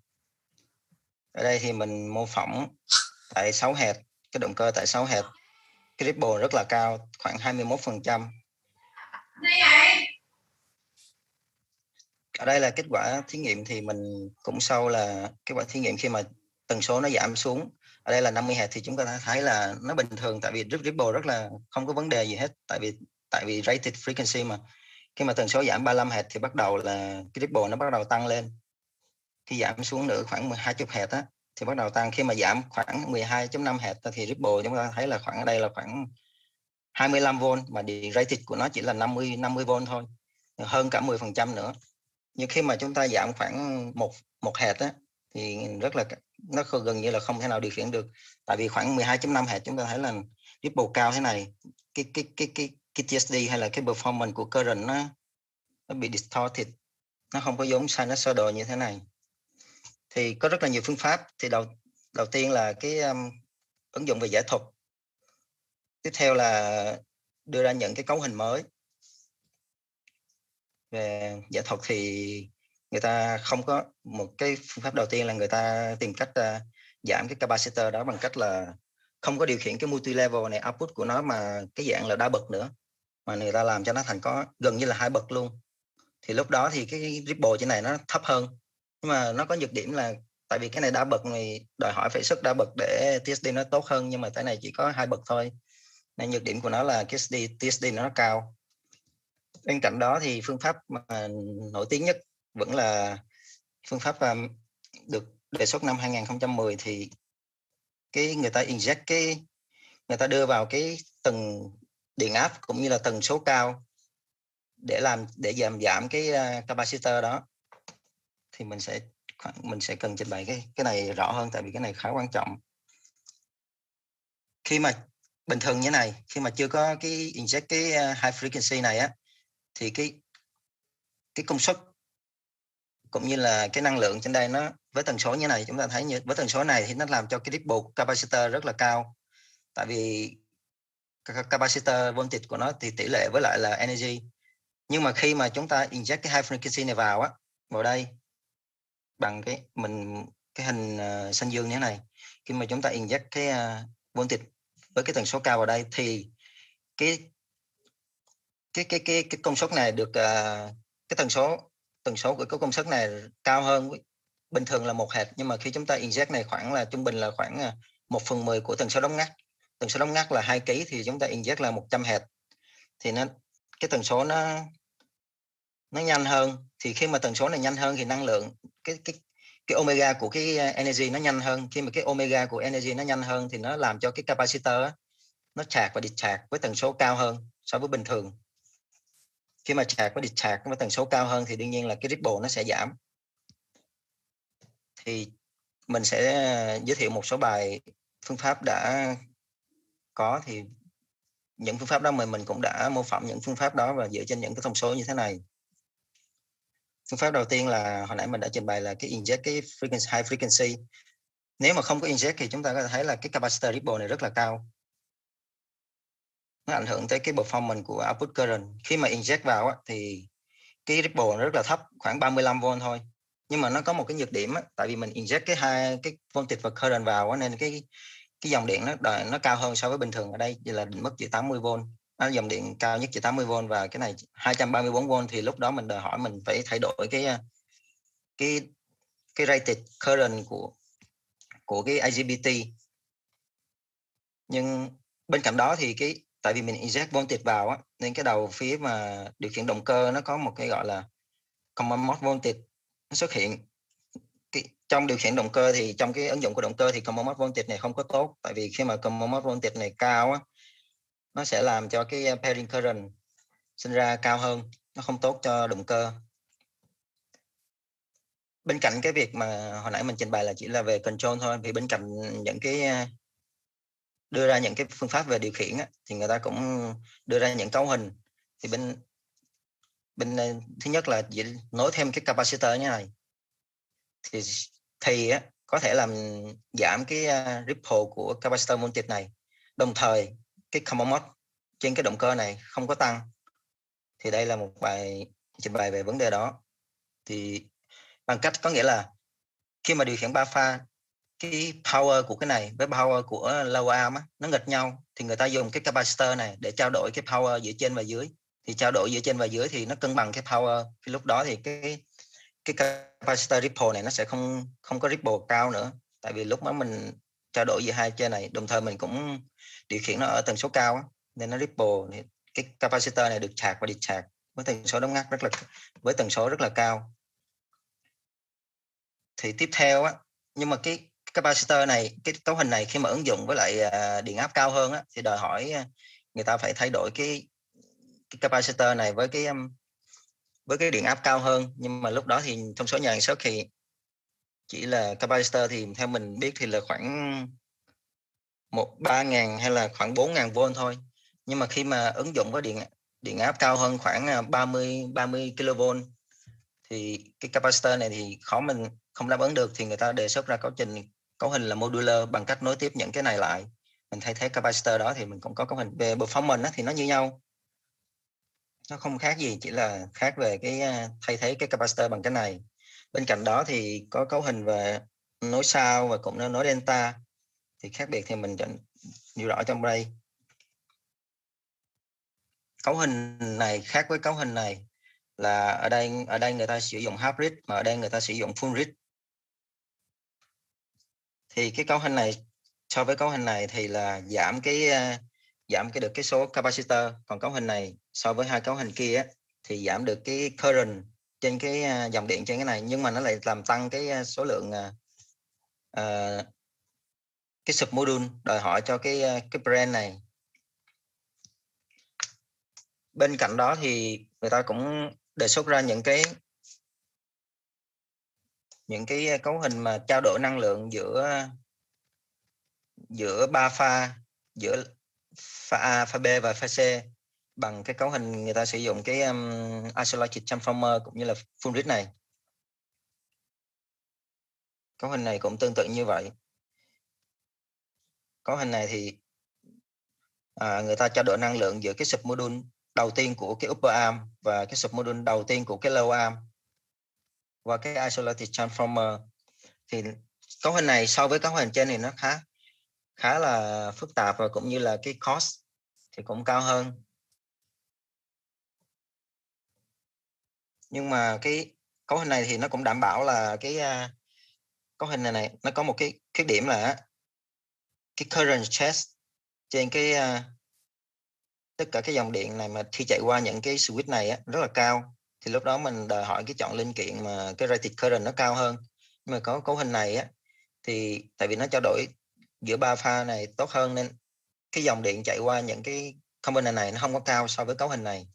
Speaker 2: Ở đây thì mình mô phỏng tại 6 Hz, cái động cơ tại 6 Hz, cái ripple rất là cao, khoảng 21%. Ở đây là kết quả thí nghiệm, thì mình cũng sâu là kết quả thí nghiệm khi mà tần số nó giảm xuống. Ở đây là 50 Hz thì chúng ta thấy là nó bình thường, tại vì ripple rất là không có vấn đề gì hết, tại vì rated frequency mà. Khi mà tần số giảm 35 Hz thì bắt đầu là cái ripple nó bắt đầu tăng lên. Khi giảm xuống nữa khoảng 20 Hz á, thì bắt đầu tăng. Khi mà giảm khoảng 12.5 Hz thì ripple chúng ta thấy là khoảng ở đây là khoảng 25V, mà điện rated của nó chỉ là 50V thôi, hơn cả 10% nữa. Nhưng khi mà chúng ta giảm khoảng một Hz á, thì nó gần như là không thể nào điều khiển được. Tại vì khoảng 12.5 Hz chúng ta thấy là ripple cao thế này, cái TSD hay là cái performance của current nó bị distorted, nó không có giống sinusoidal như thế này. Thì có rất là nhiều phương pháp. Thì đầu tiên là cái ứng dụng về giải thuật. Tiếp theo là đưa ra những cái cấu hình mới. Về giải thuật thì người ta không có một cái phương pháp đầu tiên là người ta tìm cách giảm cái capacitor đó bằng cách là không có điều khiển cái multi-level này, output của nó mà cái dạng là đa bậc nữa, mà người ta làm cho nó thành có gần như là 2 bậc luôn. Thì lúc đó thì cái ripple trên này nó thấp hơn, nhưng mà nó có nhược điểm là tại vì cái này đa bậc này đòi hỏi phải sức đa bậc để TSD nó tốt hơn, nhưng mà cái này chỉ có 2 bậc thôi, nên nhược điểm của nó là cái TSD nó cao. Bên cạnh đó thì phương pháp mà nổi tiếng nhất vẫn là phương pháp được đề xuất năm 2010, thì người ta inject người ta đưa vào cái tầng điện áp cũng như là tần số cao để giảm cái capacitor đó. Thì mình sẽ cần trình bày cái này rõ hơn, tại vì cái này khá quan trọng. Khi mà bình thường như này, khi mà chưa có cái inject cái high frequency này á, thì cái công suất cũng như là cái năng lượng trên đây nó với tần số như này, chúng ta thấy như với tần số này thì nó làm cho cái ripple capacitor rất là cao, tại vì capacitor voltage của nó thì tỷ lệ với lại là energy. Nhưng mà khi mà chúng ta inject cái high frequency này vào á, vào đây bằng cái hình xanh dương như thế này, khi mà chúng ta inject cái voltage với cái tần số cao vào đây thì cái công suất này được cái tần số của cái công suất này cao hơn, bình thường là 1 Hz, nhưng mà khi chúng ta inject này khoảng là trung bình là khoảng 1/10 của tần số đóng ngắt. Tần số đóng ngắt là 2 kg thì chúng ta inject là 100 Hz, thì cái tần số nó nhanh hơn. Thì khi mà tần số này nhanh hơn thì năng lượng cái omega của cái energy nó nhanh hơn. Khi mà cái omega của energy nó nhanh hơn thì nó làm cho cái capacitor nó charge và discharge với tần số cao hơn so với bình thường. Khi mà charge và discharge với tần số cao hơn thì đương nhiên là cái ripple nó sẽ giảm. Thì mình sẽ giới thiệu một số bài phương pháp đã có, thì những phương pháp đó mình cũng đã mô phỏng những phương pháp đó và dựa trên những cái thông số như thế này. Phương pháp đầu tiên là hồi nãy mình đã trình bày là cái inject cái frequency, high frequency. Nếu mà không có inject thì chúng ta có thể thấy là cái capacitor ripple này rất là cao. Nó ảnh hưởng tới cái performance của output current. Khi mà inject vào thì cái ripple nó rất là thấp, khoảng 35V thôi. Nhưng mà nó có một cái nhược điểm tại vì mình inject cái voltage và current vào nên cái dòng điện nó cao hơn so với bình thường. Ở đây là định mức chỉ 80V. Dòng điện cao nhất chỉ 80V và cái này 234V, thì lúc đó mình đòi hỏi mình phải thay đổi cái rated current của cái IGBT. Nhưng bên cạnh đó thì tại vì mình inject voltage vào nên cái đầu phía mà điều khiển động cơ nó có một cái gọi là common mode voltage nó xuất hiện. Trong điều khiển động cơ thì trong cái ứng dụng của động cơ thì common mode voltage này không có tốt, tại vì khi mà common mode voltage này cao nó sẽ làm cho cái pairing current sinh ra cao hơn, nó không tốt cho động cơ. Bên cạnh cái việc mà hồi nãy mình trình bày là chỉ là về control thôi, thì bên cạnh những cái đưa ra những cái phương pháp về điều khiển thì người ta cũng đưa ra những cấu hình. Thì bên thứ nhất là chỉ nối thêm cái capacitor như này thì có thể làm giảm cái ripple của capacitor voltage này, đồng thời cái common mode trên cái động cơ này không có tăng. Thì đây là một bài trình bày về vấn đề đó. Thì bằng cách có nghĩa là khi mà điều khiển 3 pha, cái power của cái này với power của lower arm nó nghịch nhau, thì người ta dùng cái capacitor này để trao đổi cái power giữa trên và dưới. Thì trao đổi giữa trên và dưới thì nó cân bằng cái power. Thì lúc đó thì cái capacitor ripple này nó sẽ không có ripple cao nữa, tại vì lúc đó mình trao đổi giữa hai trên này, đồng thời mình cũng điều khiển nó ở tần số cao nên nó ripple. Thì cái capacitor này được charge và discharge với tần số đóng ngắt với tần số rất là cao. Thì tiếp theo nhưng mà cái capacitor này, cái cấu hình này khi mà ứng dụng với lại điện áp cao hơn thì đòi hỏi người ta phải thay đổi cái capacitor này với cái điện áp cao hơn. Nhưng mà lúc đó thì thông số nhà sản xuất thì chỉ là capacitor thì theo mình biết thì là khoảng 3.000 hay là khoảng 4.000V thôi. Nhưng mà khi mà ứng dụng với điện áp cao hơn khoảng 30 kV thì cái capacitor này thì mình không đáp ứng được, thì người ta đề xuất ra cấu hình là modular bằng cách nối tiếp những cái này lại. Mình thay thế capacitor đó thì mình cũng có cấu hình. Về performance thì nó như nhau, nó không khác gì, chỉ là khác về cái thay thế cái capacitor bằng cái này. Bên cạnh đó thì có cấu hình về nối sao và cũng nối delta. Thì khác biệt thì mình nêu rõ trong đây. Cấu hình này khác với cấu hình này là ở đây người ta sử dụng half grid, mà ở đây người ta sử dụng full grid. Thì cái cấu hình này so với cấu hình này thì là giảm được cái số capacitor, còn cấu hình này so với hai cấu hình kia thì giảm được cái current trên cái dòng điện trên cái này, nhưng mà nó lại làm tăng cái số lượng cái submodule đòi hỏi cho cái brand này. Bên cạnh đó thì người ta cũng đề xuất ra những cái cấu hình mà trao đổi năng lượng giữa 3 pha, giữa pha A, pha B và pha C, bằng cái cấu hình người ta sử dụng cái isolated transformer cũng như là full grid này. Cấu hình này cũng tương tự như vậy. Cấu hình này thì người ta trao đổi năng lượng giữa cái submodule đầu tiên của cái upper arm và cái submodule đầu tiên của cái lower arm và cái isolated transformer. Thì cấu hình này so với cấu hình trên thì nó khá là phức tạp, và cũng như là cái cost thì cũng cao hơn. Nhưng mà cái cấu hình này thì nó cũng đảm bảo là cái cấu hình này nó có một cái khuyết điểm là cái current stress trên cái tất cả cái dòng điện này mà khi chạy qua những cái switch này rất là cao, thì lúc đó mình đòi hỏi cái chọn linh kiện mà cái rated current nó cao hơn. Nhưng mà có cấu hình này thì tại vì nó trao đổi giữa ba pha này tốt hơn, nên cái dòng điện chạy qua những cái component này nó không có cao so với cấu hình này.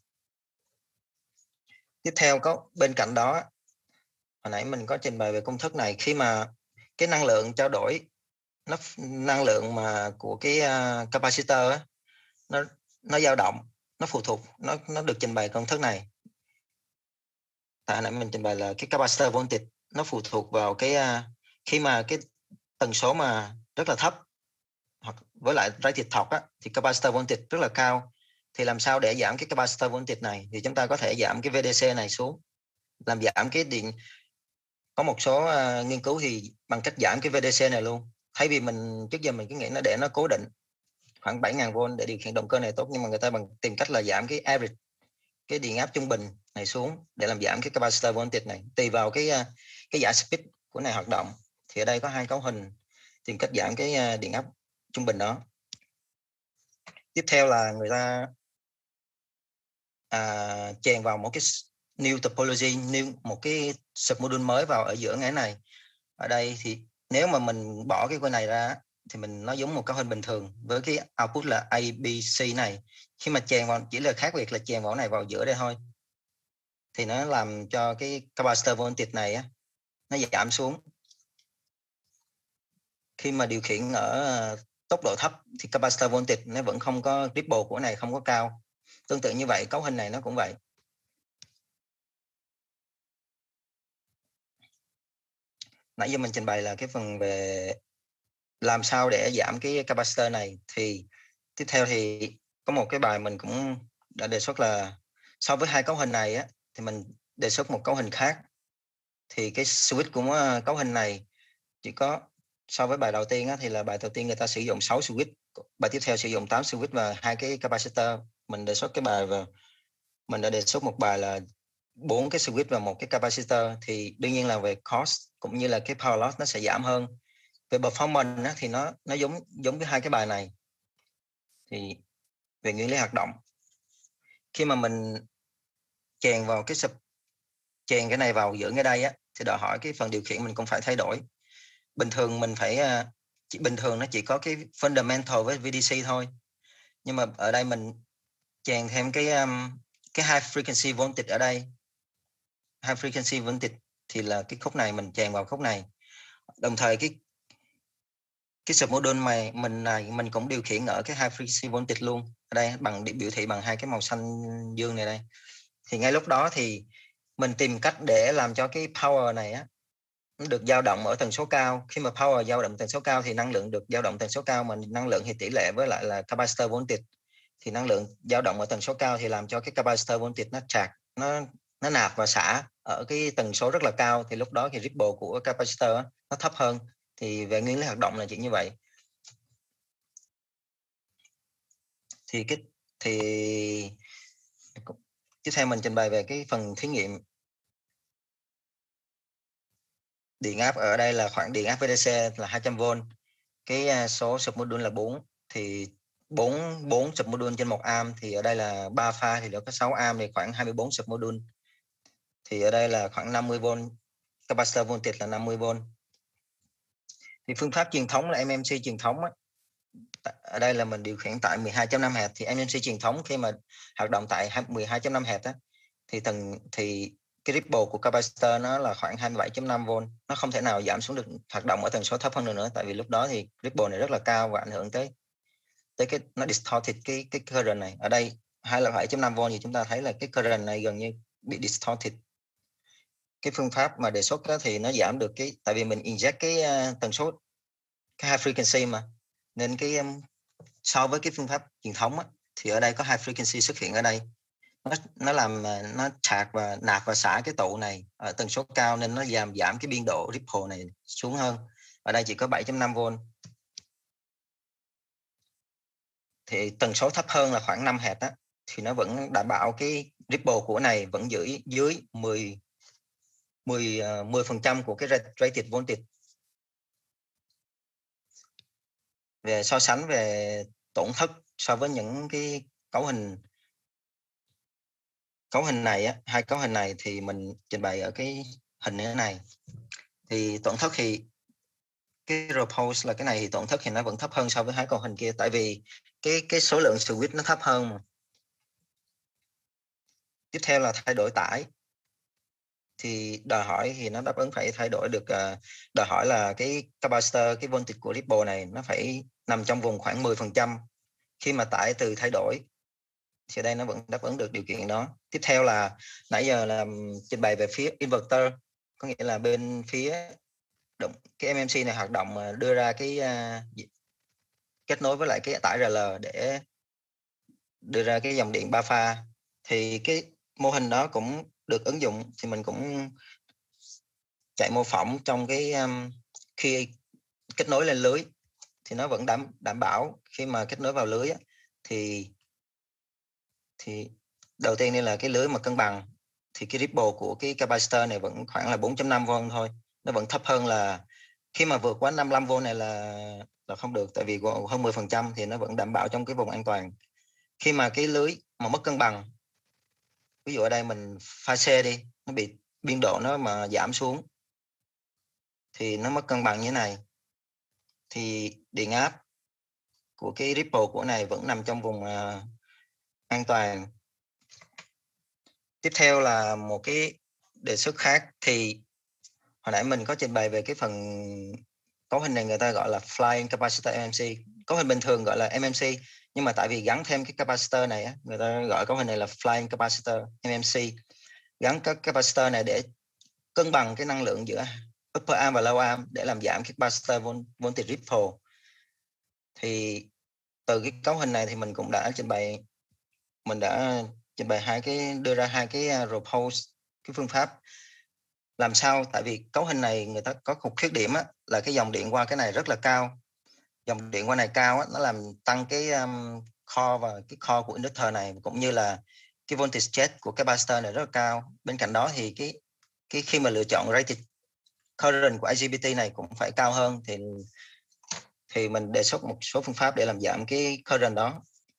Speaker 2: Tiếp theo có bên cạnh đó, hồi nãy mình có trình bày về công thức này, khi mà cái năng lượng trao đổi, năng lượng mà của cái capacitor nó dao động, nó phụ thuộc, nó được trình bày công thức này. Tại nãy mình trình bày là cái capacitor voltage nó phụ thuộc vào cái khi mà cái tần số mà rất là thấp hoặc với lại rated torque thì capacitor voltage rất là cao. Thì làm sao để giảm cái capacitor voltage này, thì chúng ta có thể giảm cái VDC này xuống, làm giảm cái điện. Có một số nghiên cứu thì bằng cách giảm cái VDC này luôn. Thay vì mình trước giờ mình cứ nghĩ nó để nó cố định khoảng 7.000V để điều khiển động cơ này tốt, nhưng mà người ta bằng tìm cách là giảm cái average, cái điện áp trung bình này xuống để làm giảm cái capacitor voltage này, tùy vào cái giải speed của này hoạt động. Thì ở đây có hai cấu hình tìm cách giảm cái điện áp trung bình đó. Tiếp theo là người ta chèn vào một cái new topology, một cái submodule mới vào ở giữa cái này. Ở đây thì nếu mà mình bỏ cái này ra thì nó giống một cấu hình bình thường với cái output là ABC này. Khi mà chèn vào, chỉ là khác biệt là chèn vào này vào giữa đây thôi, thì nó làm cho cái capacitor voltage này nó giảm xuống. Khi mà điều khiển ở tốc độ thấp thì capacitor voltage nó vẫn không có, ripple của này không có cao. Tương tự như vậy, cấu hình này nó cũng vậy. Nãy giờ mình trình bày là cái phần về làm sao để giảm cái capacitor này. Thì tiếp theo thì có một cái bài mình cũng đã đề xuất là so với hai cấu hình này thì mình đề xuất một cấu hình khác. Thì cái switch của cấu hình này chỉ có, so với bài đầu tiên thì là bài đầu tiên người ta sử dụng 6 switch, bài tiếp theo sử dụng 8 switch và hai cái capacitor. Mình đề xuất cái bài và mình đã đề xuất một bài là 4 cái switch và một cái capacitor. Thì đương nhiên là về cost cũng như là cái power loss nó sẽ giảm hơn. Về performance thì nó giống với hai cái bài này. Thì về nguyên lý hoạt động, khi mà mình chèn vào chèn cái này vào giữa ngay đây thì đòi hỏi cái phần điều khiển mình cũng phải thay đổi. Bình thường mình phải bình thường nó chỉ có cái fundamental với VDC thôi, nhưng mà ở đây mình chèn thêm cái high frequency voltage ở đây. High frequency voltage thì là cái khúc này, mình chèn vào khúc này. Đồng thời cái submodule mình cũng điều khiển ở cái high frequency voltage luôn. Ở đây bằng biểu thị bằng hai cái màu xanh dương này đây. Thì ngay lúc đó thì mình tìm cách để làm cho cái power này nó được dao động ở tần số cao. Khi mà power dao động tần số cao thì năng lượng được dao động tần số cao, mà năng lượng thì tỷ lệ với lại là capacitor voltage. Thì năng lượng dao động ở tần số cao thì làm cho cái capacitor voltage nó chạc, nó nạp và xả ở cái tần số rất là cao. Thì lúc đó thì ripple của capacitor nó thấp hơn. Thì về nguyên lý hoạt động là chuyện như vậy. Thì tiếp theo mình trình bày về cái phần thí nghiệm. Điện áp ở đây là khoảng điện áp VDC là 200V. Cái số submodule là 4. Thì 4 submodule trên 1 amp, thì ở đây là 3 pha thì nó có 6 amp, thì khoảng 24 submodule. Thì ở đây là khoảng 50V, capacitor voltage là 50V. Thì phương pháp truyền thống là MMC truyền thống ở đây là mình điều khiển tại 12.5 Hz. Thì MMC truyền thống khi mà hoạt động tại 12.5 Hz thì cái ripple của capacitor nó là khoảng 27.5V. Nó không thể nào giảm xuống được, hoạt động ở tần số thấp hơn nữa, tại vì lúc đó thì ripple này rất là cao và ảnh hưởng tới cái nó distorted cái current này. Ở đây 27.5V thì chúng ta thấy là cái current này gần như bị distorted. cái phương pháp mà đề xuất đó thì nó giảm được cái, tại vì mình inject cái tần số, cái high frequency mà, nên cái so với cái phương pháp truyền thống á, thì ở đây có high frequency xuất hiện ở đây, nó làm nó sạc và nạp và xả cái tụ này ở tần số cao, nên nó giảm cái biên độ ripple này xuống hơn. Ở đây chỉ có 7.5V, thì tần số thấp hơn là khoảng 5 Hz á, thì nó vẫn đảm bảo cái ripple của này vẫn giữ dưới 10% của cái rated voltage. Về so sánh về tổn thất so với những cái cấu hình này á, hai cấu hình này thì mình trình bày ở cái hình như thế này. Thì tổn thất thì cái repose là cái này, thì tổn thất thì nó vẫn thấp hơn so với hai cấu hình kia, tại vì cái số lượng switch nó thấp hơn mà. Tiếp theo là thay đổi tải, thì đòi hỏi thì nó đáp ứng phải thay đổi được, đòi hỏi là cái capacitor, cái voltage của Ripple này nó phải nằm trong vùng khoảng 10%. Khi mà tải từ thay đổi thì đây nó vẫn đáp ứng được điều kiện đó. Tiếp theo là nãy giờ là trình bày về phía inverter, có nghĩa là bên phía cái MMC này hoạt động đưa ra cái kết nối với lại cái tải RL để đưa ra cái dòng điện 3 pha. Thì cái mô hình đó cũng được ứng dụng, thì mình cũng chạy mô phỏng trong cái khi kết nối lên lưới thì nó vẫn đảm bảo khi mà kết nối vào lưới á, thì đầu tiên đây là cái lưới mà cân bằng, thì cái ripple của cái capacitor này vẫn khoảng là 4.5V thôi, nó vẫn thấp hơn, là khi mà vượt quá 55V này là không được, tại vì hơn 10% thì nó vẫn đảm bảo trong cái vùng an toàn. Khi mà cái lưới mà mất cân bằng, ví dụ ở đây mình pha C đi, nó bị biên độ nó mà giảm xuống thì nó mất cân bằng như thế này, thì điện áp của cái ripple của này vẫn nằm trong vùng an toàn. Tiếp theo là một cái đề xuất khác, thì hồi nãy mình có trình bày về cái phần cấu hình này người ta gọi là flying capacitor MMC, cấu hình bình thường gọi là MMC, nhưng mà tại vì gắn thêm cái capacitor này á, người ta gọi cấu hình này là flying capacitor MMC, gắn các capacitor này để cân bằng cái năng lượng giữa upper arm và lower arm để làm giảm cái capacitor voltage ripple. Thì từ cái cấu hình này thì mình cũng đã trình bày, đưa ra hai cái propose, cái phương pháp làm sao, tại vì cấu hình này người ta có một khuyết điểm á, là cái dòng điện qua cái này rất là cao, dòng điện qua này cao á, nó làm tăng cái core và cái core của inductor này, cũng như là cái voltage jet của capacitor này rất là cao. Bên cạnh đó thì cái khi mà lựa chọn rated current của IGBT này cũng phải cao hơn, thì mình đề xuất một số phương pháp để làm giảm cái current đó.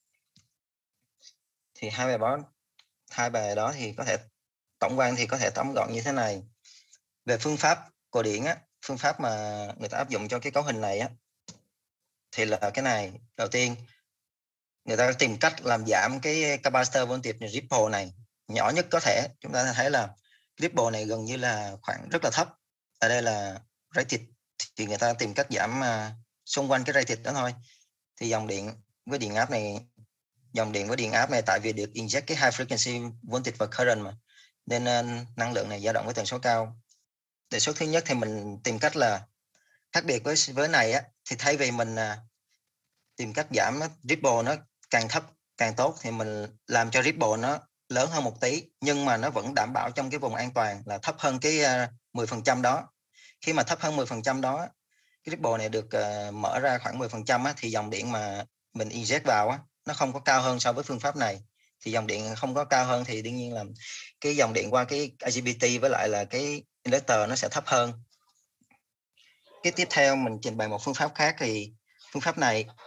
Speaker 2: Thì hai bài đó thì có thể tổng quan thì có thể tóm gọn như thế này. Về phương pháp cổ điển á, phương pháp mà người ta áp dụng cho cái cấu hình này á, thì là cái này. Đầu tiên người ta tìm cách làm giảm cái capacitor voltage ripple này nhỏ nhất có thể. Chúng ta thấy là ripple này gần như là khoảng rất là thấp, ở đây là rated, thì người ta tìm cách giảm xung quanh cái rated đó thôi. Thì dòng điện với điện áp này tại vì được inject cái high frequency voltage và current mà, nên năng lượng này dao động với tần số cao. Đề xuất thứ nhất thì mình tìm cách là khác biệt với này á, thì thay vì mình tìm cách giảm ripple nó càng thấp càng tốt, thì mình làm cho ripple nó lớn hơn một tí, nhưng mà nó vẫn đảm bảo trong cái vùng an toàn là thấp hơn cái 10% đó. Khi mà thấp hơn 10% đó, cái ripple này được mở ra khoảng 10% á, thì dòng điện mà mình inject vào á, nó không có cao hơn so với phương pháp này. Thì dòng điện không có cao hơn thì đương nhiên là cái dòng điện qua cái IGBT với lại là cái inductor nó sẽ thấp hơn. Cái tiếp theo mình trình bày một phương pháp khác, thì phương pháp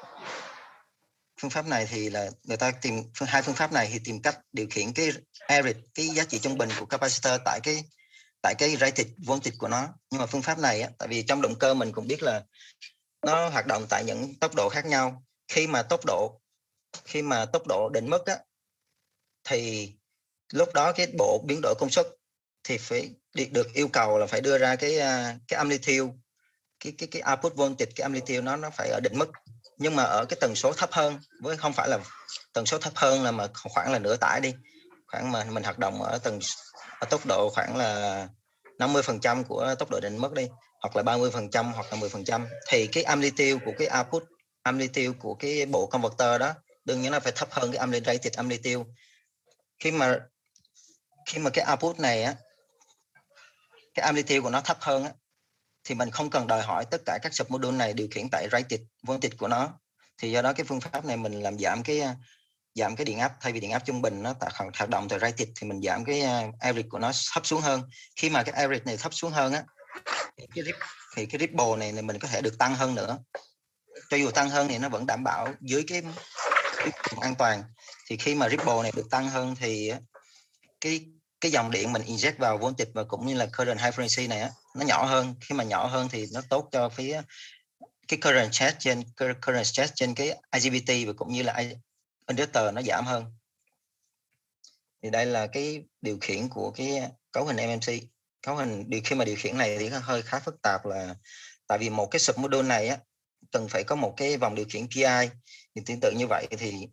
Speaker 2: này thì là người ta hai phương pháp này thì tìm cách điều khiển cái average, cái giá trị trung bình của capacitor tại cái rated voltage của nó. Nhưng mà phương pháp này á, tại vì trong động cơ mình cũng biết là nó hoạt động tại những tốc độ khác nhau. Khi mà tốc độ định mức á, thì lúc đó cái bộ biến đổi công suất thì phải được yêu cầu là phải đưa ra cái amplitude, cái output voltage, cái amplitude nó phải ở định mức, nhưng mà ở cái tần số thấp hơn, với không phải là tần số thấp hơn là mà khoảng là nửa tải đi, khoảng mà mình hoạt động ở tốc độ khoảng là 50% của tốc độ định mức đi, hoặc là 30% hoặc là 10%, thì cái amplitude của cái output, amplitude của cái bộ converter đó đương nhiên nó phải thấp hơn cái rated amplitude. Khi mà cái output này á, cái amplitude của nó thấp hơn á, thì mình không cần đòi hỏi tất cả các submodule này điều khiển tại rated voltage của nó. Thì do đó cái phương pháp này mình làm giảm cái điện áp, thay vì điện áp trung bình nó hoạt động tại rated thì mình giảm cái average của nó thấp xuống hơn. Khi mà cái average này thấp xuống hơn á, thì cái ripple này mình có thể được tăng hơn nữa. Cho dù tăng hơn thì nó vẫn đảm bảo dưới cái vùng an toàn. Thì khi mà ripple này được tăng hơn thì cái dòng điện mình inject vào voltage và cũng như là current high frequency này á, nó nhỏ hơn. Khi mà nhỏ hơn thì nó tốt cho phía cái current charge trên cái IGBT và cũng như là inductor nó giảm hơn. Thì đây là cái điều khiển của cái cấu hình MMC. Cấu hình khi mà điều khiển này thì hơi khá phức tạp, là tại vì một cái submodule này á cần phải có một cái vòng điều khiển PI. Thì tương tự như vậy thì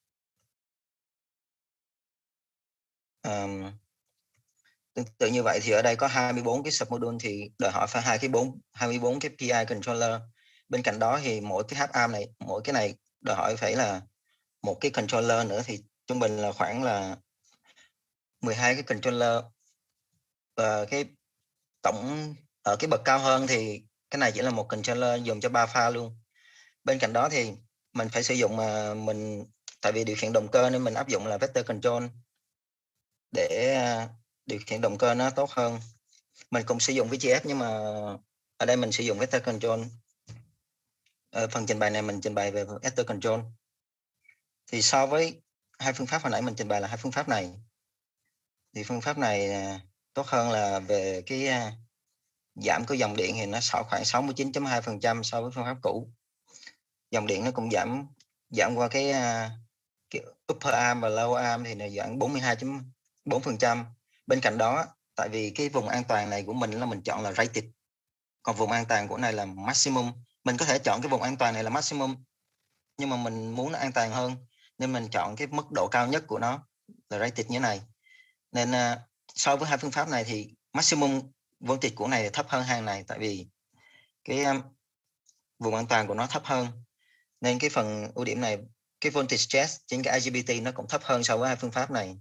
Speaker 2: ở đây có 24 cái submodule thì đòi hỏi phải 24 cái PI controller. Bên cạnh đó thì mỗi cái half arm này, mỗi cái này đòi hỏi phải là một cái controller nữa, thì trung bình là khoảng là 12 cái controller. Và cái tổng ở cái bậc cao hơn thì cái này chỉ là một controller dùng cho 3 pha luôn. Bên cạnh đó thì mình phải sử dụng tại vì điều khiển động cơ nên mình áp dụng là vector control để điều khiển động cơ nó tốt hơn. Mình cũng sử dụng VGF nhưng mà ở đây mình sử dụng vector control. Ở phần trình bày này mình trình bày về vector control. Thì so với hai phương pháp hồi nãy mình trình bày là hai phương pháp này, thì phương pháp này tốt hơn là về cái giảm của dòng điện thì nó khoảng 69.2% so với phương pháp cũ. Dòng điện nó cũng giảm qua cái upper arm và lower arm thì nó giảm 42.4%. Bên cạnh đó, tại vì cái vùng an toàn này của mình là mình chọn là rated, còn vùng an toàn của này là maximum. Mình có thể chọn cái vùng an toàn này là maximum, nhưng mà mình muốn nó an toàn hơn nên mình chọn cái mức độ cao nhất của nó là rated như thế này. Nên so với hai phương pháp này thì maximum voltage của này thấp hơn hàng này, tại vì cái vùng an toàn của nó thấp hơn. Nên cái phần ưu điểm này, cái voltage stress trên cái IGBT nó cũng thấp hơn so với hai phương pháp này.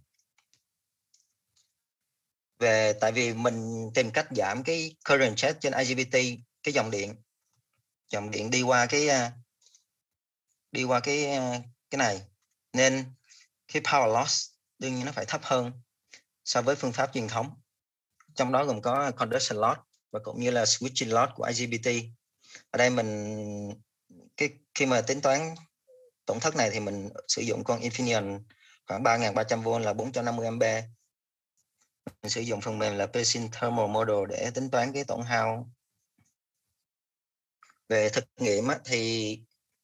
Speaker 2: Tại vì mình tìm cách giảm cái current charge trên IGBT, cái dòng điện đi qua cái này, nên cái power loss đương nhiên nó phải thấp hơn so với phương pháp truyền thống. Trong đó gồm có conduction loss và cũng như là switching loss của IGBT. Ở đây mình khi mà tính toán tổn thất này thì mình sử dụng con Infineon khoảng 3.300V là 450A. Mình sử dụng phần mềm là Pacing Thermal Model để tính toán cái tổn hao. Về thực nghiệm á, thì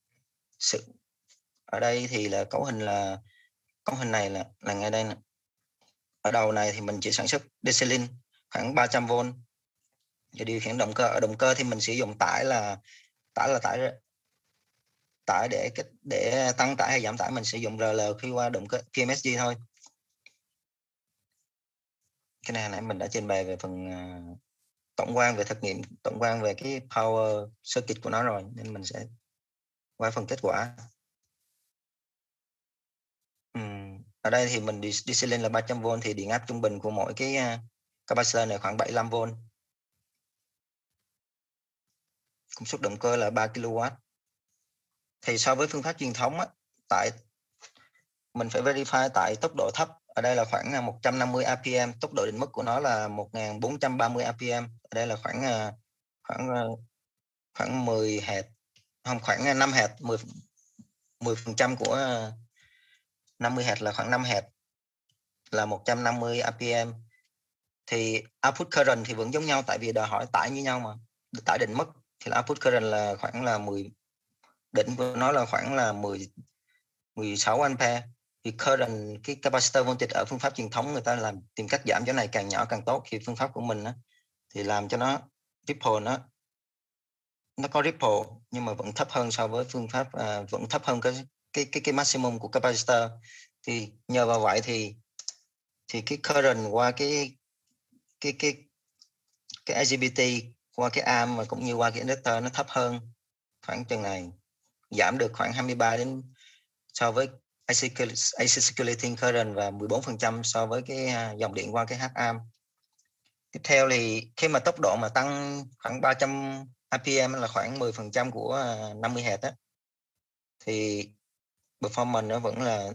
Speaker 2: ở đây thì là cấu hình này là ngay đây nè. Ở đầu này thì mình chỉ sản xuất DC link khoảng 300V để điều khiển động cơ. Ở động cơ thì mình sử dụng tải để tăng tải hay giảm tải, mình sử dụng RL khi qua động cơ PMSG thôi. Cái này hồi nãy mình đã trình bày về phần tổng quan về thực nghiệm, tổng quan về cái power circuit của nó rồi, nên mình sẽ qua phần kết quả. Ở đây thì mình DC lên là 300V thì điện áp trung bình của mỗi cái capacitor này khoảng 75V. Công suất động cơ là 3 kW. Thì so với phương pháp truyền thống á, mình phải verify tại tốc độ thấp. Ở đây là khoảng 150 APM, tốc độ định mức của nó là 1430 APM. Ở đây là khoảng 10 Hz, không, khoảng 5 Hz, 10% của 50 Hz là khoảng 5 Hz, là 150 APM. Thì output current thì vẫn giống nhau, tại vì đòi hỏi tải như nhau mà. Tải định mức thì là output current là khoảng là 10, định của nó là khoảng là 16 ampere. Thì current, cái capacitor voltage ở phương pháp truyền thống người ta tìm cách giảm cho này càng nhỏ càng tốt. Thì phương pháp của mình á, thì làm cho nó ripple, nó có ripple nhưng mà vẫn thấp hơn so với phương pháp, vẫn thấp hơn cái maximum của capacitor. Thì nhờ vào vậy thì cái current qua cái cái IGBT qua cái ARM mà cũng như qua cái inductor nó thấp hơn khoảng chừng này, giảm được khoảng 23 đến so với AC circulating current và 14% so với cái dòng điện qua cái HARM. Tiếp theo thì khi mà tốc độ mà tăng khoảng 300 RPM là khoảng 10% của 50 Hz á, thì performance nó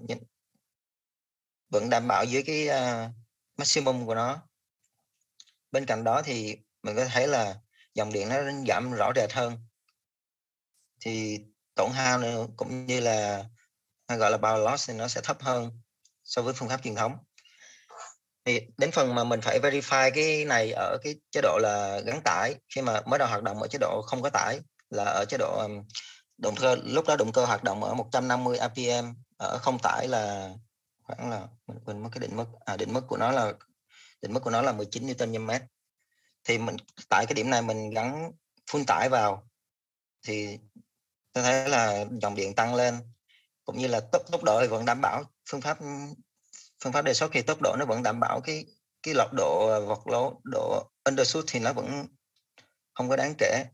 Speaker 2: vẫn đảm bảo dưới cái maximum của nó. Bên cạnh đó thì mình có thấy là dòng điện nó giảm rõ rệt hơn, thì tổn hao nữa cũng như là gọi là power loss thì nó sẽ thấp hơn so với phương pháp truyền thống. Thì đến phần mà mình phải verify cái này ở cái chế độ là gắn tải, khi mà mới đầu hoạt động ở chế độ không có tải là ở chế độ động cơ, lúc đó động cơ hoạt động ở 150 RPM, ở không tải là khoảng là mình mất cái định mức của nó là 19 Nm. Thì mình tại cái điểm này mình gắn full tải vào thì tôi thấy là dòng điện tăng lên, cũng như là tốc độ thì vẫn đảm bảo. Phương pháp đề xuất thì tốc độ nó vẫn đảm bảo cái lọc độ vọt lỗ, độ undershoot thì nó vẫn không có đáng kể.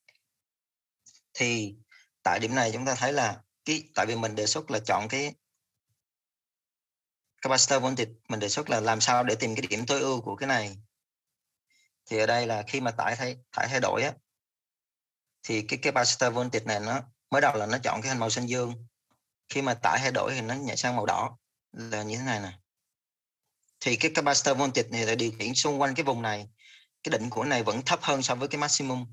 Speaker 2: Thì tại điểm này chúng ta thấy là tại vì mình đề xuất là chọn cái capacitor voltage, mình đề xuất là làm sao để tìm cái điểm tối ưu của cái này. Thì ở đây là khi mà tải thay đổi á, thì cái capacitor voltage này nó mới đầu là nó chọn cái hình màu xanh dương, khi mà tải thay đổi thì nó nhảy sang màu đỏ là như thế này nè. Thì cái capacitor voltage này là điều khiển xung quanh cái vùng này, cái đỉnh của này vẫn thấp hơn so với cái maximum.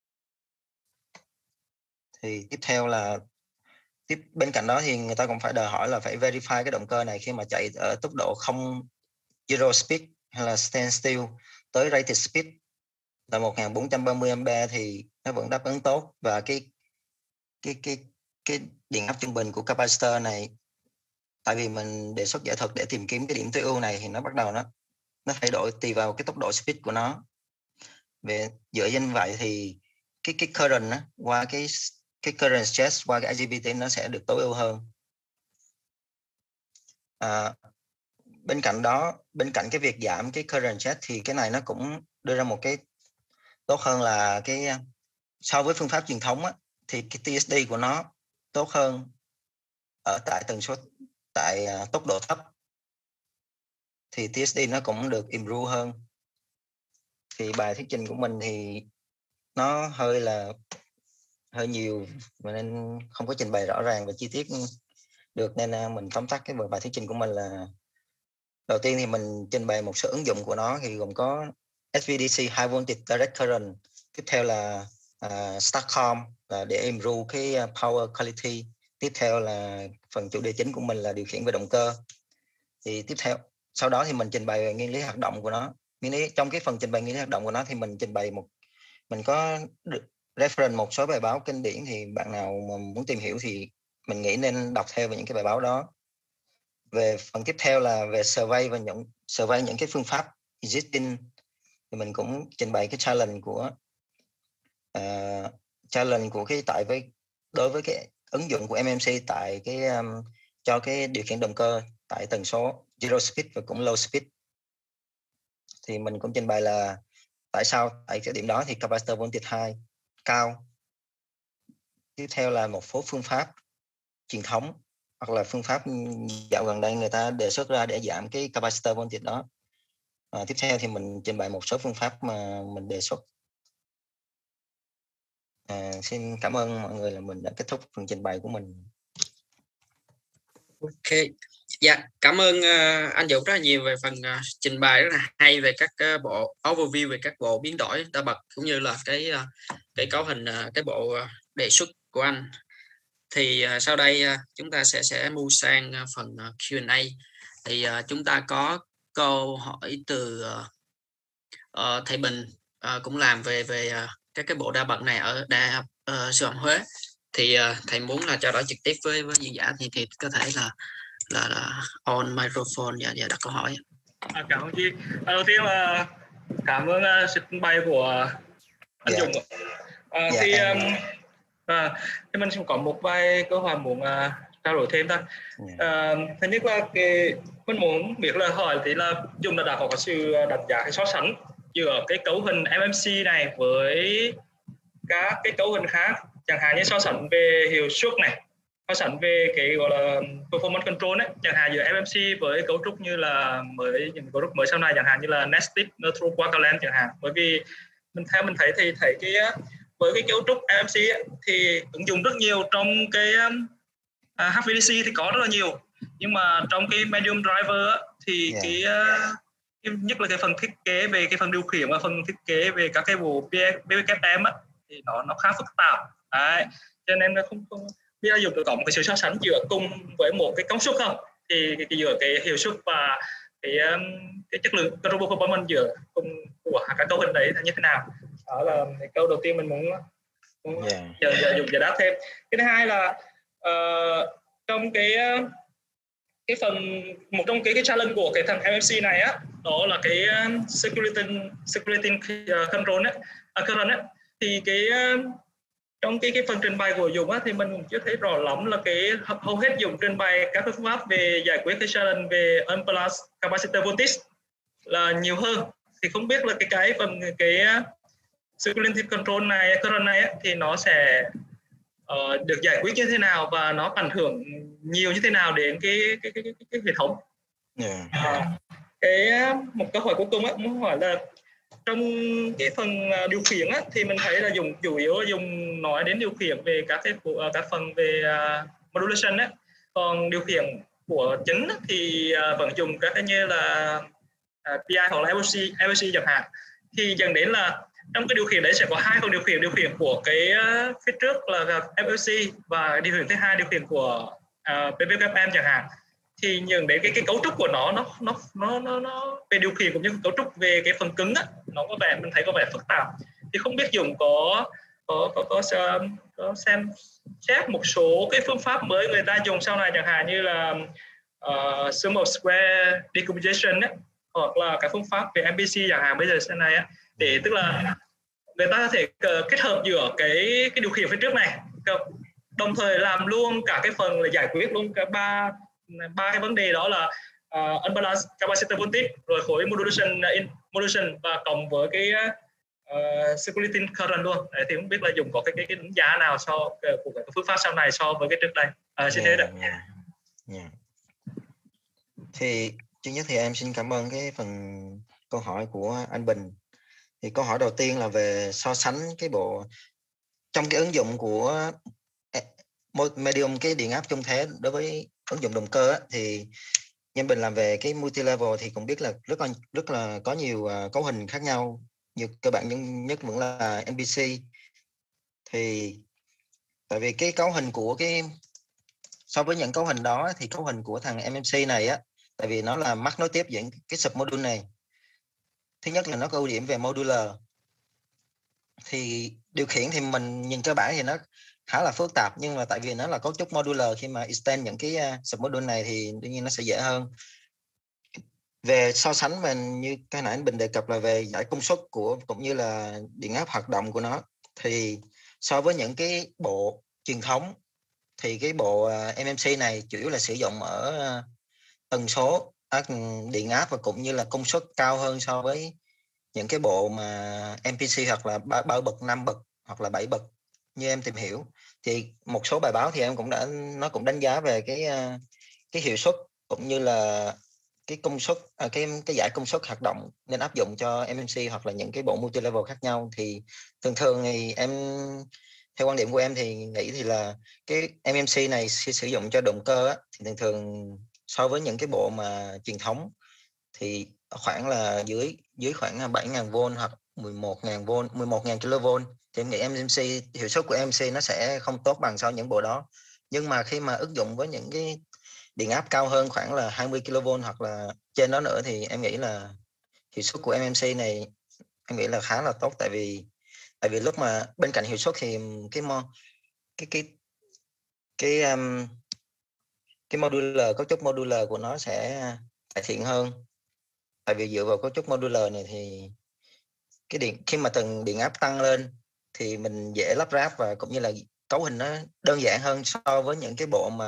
Speaker 2: Thì tiếp theo là bên cạnh đó thì người ta cũng phải đòi hỏi là phải verify cái động cơ này khi mà chạy ở tốc độ không zero speed hay là standstill tới rated speed là 1430 A thì nó vẫn đáp ứng tốt. Và cái điện áp trung bình của capacitor này, tại vì mình đề xuất giải thuật để tìm kiếm cái điểm tối ưu này, thì nó bắt đầu nó thay đổi tùy vào cái tốc độ speed của nó. Về dựa trên vậy thì cái current á, qua cái current stress qua cái IGBT nó sẽ được tối ưu hơn. Bên cạnh cái việc giảm cái current stress thì cái này nó cũng đưa ra một cái tốt hơn là cái so với phương pháp truyền thống á, thì cái TSD của nó tốt hơn ở tại tốc độ thấp, thì TSD nó cũng được improve hơn. Thì bài thuyết trình của mình thì nó hơi nhiều nên không có trình bày rõ ràng và chi tiết được, nên mình tóm tắt cái bài thuyết trình của mình là đầu tiên thì mình trình bày một số ứng dụng của nó, thì gồm có SVDC High Voltage Direct Current, tiếp theo là STATCOM là để improve cái power quality, tiếp theo là phần chủ đề chính của mình là điều khiển về động cơ. Thì sau đó thì mình trình bày nguyên lý hoạt động của nó. Trong cái phần trình bày nguyên lý hoạt động của nó thì mình có reference một số bài báo kinh điển, thì bạn nào mà muốn tìm hiểu thì mình nghĩ nên đọc theo về những cái bài báo đó. Về phần tiếp theo là về survey những cái phương pháp existing, thì mình cũng trình bày cái challenge của đối với cái ứng dụng của MMC tại cái cho cái điều khiển động cơ tại tần số zero speed và cũng low speed. Thì mình cũng trình bày là tại sao tại cái điểm đó thì capacitor voltage high cao. Tiếp theo là một số phương pháp truyền thống hoặc là phương pháp dạo gần đây người ta đề xuất ra để giảm cái capacitor voltage đó. Tiếp theo thì mình trình bày một số phương pháp mà mình đề xuất. Xin cảm ơn mọi người là mình đã kết thúc phần trình bày của mình.
Speaker 3: Ok, dạ cảm ơn anh Dũng rất là nhiều về phần trình bày rất là hay về các bộ overview về các bộ biến đổi đa bậc, cũng như là cái cấu hình cái bộ đề xuất của anh. Thì sau đây chúng ta sẽ move sang phần Q&A. Thì chúng ta có câu hỏi từ thầy Bình cũng làm về các cái bộ đa bậc này ở Đại học Sư phạm Huế. Thì thầy muốn là trao đổi trực tiếp với diễn giả thì có thể là on microphone và đặt câu hỏi.
Speaker 4: Cảm ơn chị. Đầu tiên là cảm ơn sự trình bày của anh Dũng. Thì mình sẽ có một vài câu hỏi muốn trao đổi thêm thôi. Thứ nhất là mình muốn biết là hỏi thì là Dũng đã có sự đánh giá cái so sánh giữa cái cấu hình MMC này với các cái cấu hình khác, chẳng hạn như so sánh về hiệu suất này, so sánh về cái gọi là performance control ấy, chẳng hạn giữa MMC với cấu trúc như là những cấu trúc mới sau này, chẳng hạn như là nested neutral quadrant chẳng hạn. Bởi vì theo mình thấy thì thấy cái với cái cấu trúc MMC ấy, thì ứng dụng rất nhiều trong cái HVDC thì có rất là nhiều, nhưng mà trong cái medium driver ấy, thì cái nhất là cái phần thiết kế về cái phần điều khiển và phần thiết kế về các cái bộ PWM á, thì nó khá phức tạp. Đấy, cho nên nó không biết là dùng được có một cái sự so sánh giữa cùng với một cái công suất không, thì giữa cái hiệu suất và cái chất lượng controllable performance giữa cùng của các cấu hình đấy là như thế nào. Đó là cái câu đầu tiên mình muốn dùng giải đáp thêm. Cái thứ hai là trong cái một trong cái challenge của cái thằng MMC này á, đó là cái circulating control ấy, current ấy. Thì cái trong cái phần trình bày của Dũng á, thì mình cũng chưa thấy rõ lắm là cái hầu hết Dũng trình bày các phương pháp về giải quyết cái challenge về unbalanced capacitor voltage là nhiều hơn. Thì không biết là cái phần circulating control này, current này ấy, thì nó sẽ được giải quyết như thế nào và nó ảnh hưởng nhiều như thế nào đến cái hệ thống. Một câu hỏi cuối cùng á, muốn hỏi là trong cái phần điều khiển á, thì mình thấy là chủ yếu là dùng nói đến điều khiển về các phần về modulation á, còn điều khiển của chính thì vẫn dùng các cái như là PI hoặc là FOC chẳng hạn. Thì dẫn đến là trong cái điều khiển đấy sẽ có hai phần điều khiển của cái phía trước là FOC và điều khiển thứ hai điều khiển của PWM chẳng hạn. Thì nhận đến cái cấu trúc của nó về điều khiển cũng như cấu trúc về cái phần cứng á, nó có vẻ mình thấy có vẻ phức tạp. Thì không biết Dũng có xem xét một số cái phương pháp mới người ta dùng sau này, chẳng hạn như là sum of square decomposition ấy, hoặc là các phương pháp về MPC chẳng hạn bây giờ sau này á, để tức là người ta có thể kết hợp giữa cái điều khiển phía trước này, đồng thời làm luôn cả cái phần là giải quyết luôn cả ba cái vấn đề, đó là unbalanced capacitor voltage, rồi khối modulation và cộng với cái circulating current luôn. Đấy, thì không biết là Dũng có cái đánh giá nào của cái phương pháp sau này so với cái trước đây. Xin thế được.
Speaker 2: Thì trước nhất thì em xin cảm ơn cái phần câu hỏi của anh Bình. Thì câu hỏi đầu tiên là về so sánh cái bộ trong cái ứng dụng của medium cái điện áp trung thế đối với ứng dụng động cơ á, thì nhân Bình làm về cái multi-level thì cũng biết là rất là có nhiều cấu hình khác nhau, nhiều cơ bản nhất vẫn là MPC. Thì tại vì cái cấu hình của so với những cấu hình đó thì cấu hình của thằng MMC này á, tại vì nó là mắc nối tiếp những cái submodule này. Thứ nhất là nó có ưu điểm về modular. Thì điều khiển thì mình nhìn cơ bản thì nó khá là phức tạp, nhưng mà tại vì nó là cấu trúc modular, khi mà extend những cái submodule này thì đương nhiên nó sẽ dễ hơn. Về so sánh về như cái nãy anh Bình đề cập là về giải công suất cũng như là điện áp hoạt động của nó, thì so với những cái bộ truyền thống thì cái bộ MMC này chủ yếu là sử dụng ở tần số điện áp và cũng như là công suất cao hơn so với những cái bộ mà MPC hoặc là 3 bậc, 5 bậc hoặc là 7 bậc như em tìm hiểu. Thì một số bài báo thì em nó cũng đánh giá về cái hiệu suất cũng như là cái công suất cái giải công suất hoạt động nên áp dụng cho MMC hoặc là những cái bộ multi level khác nhau. Thì thường thì em theo quan điểm của em thì nghĩ thì là cái MMC này sử dụng cho động cơ á, thì thường so với những cái bộ mà truyền thống thì khoảng là dưới khoảng 7.000V hoặc 11.000 kV, thì em nghĩ MMC hiệu suất của MMC nó sẽ không tốt bằng so với những bộ đó. Nhưng mà khi mà ứng dụng với những cái điện áp cao hơn khoảng là 20 kV hoặc là trên đó nữa thì em nghĩ là hiệu suất của MMC này em nghĩ là khá là tốt. Tại vì lúc mà bên cạnh hiệu suất thì cái modular, cấu trúc modular của nó sẽ cải thiện hơn. Tại vì dựa vào cấu trúc modular này thì khi mà từng điện áp tăng lên thì mình dễ lắp ráp và cũng như là cấu hình nó đơn giản hơn so với những cái bộ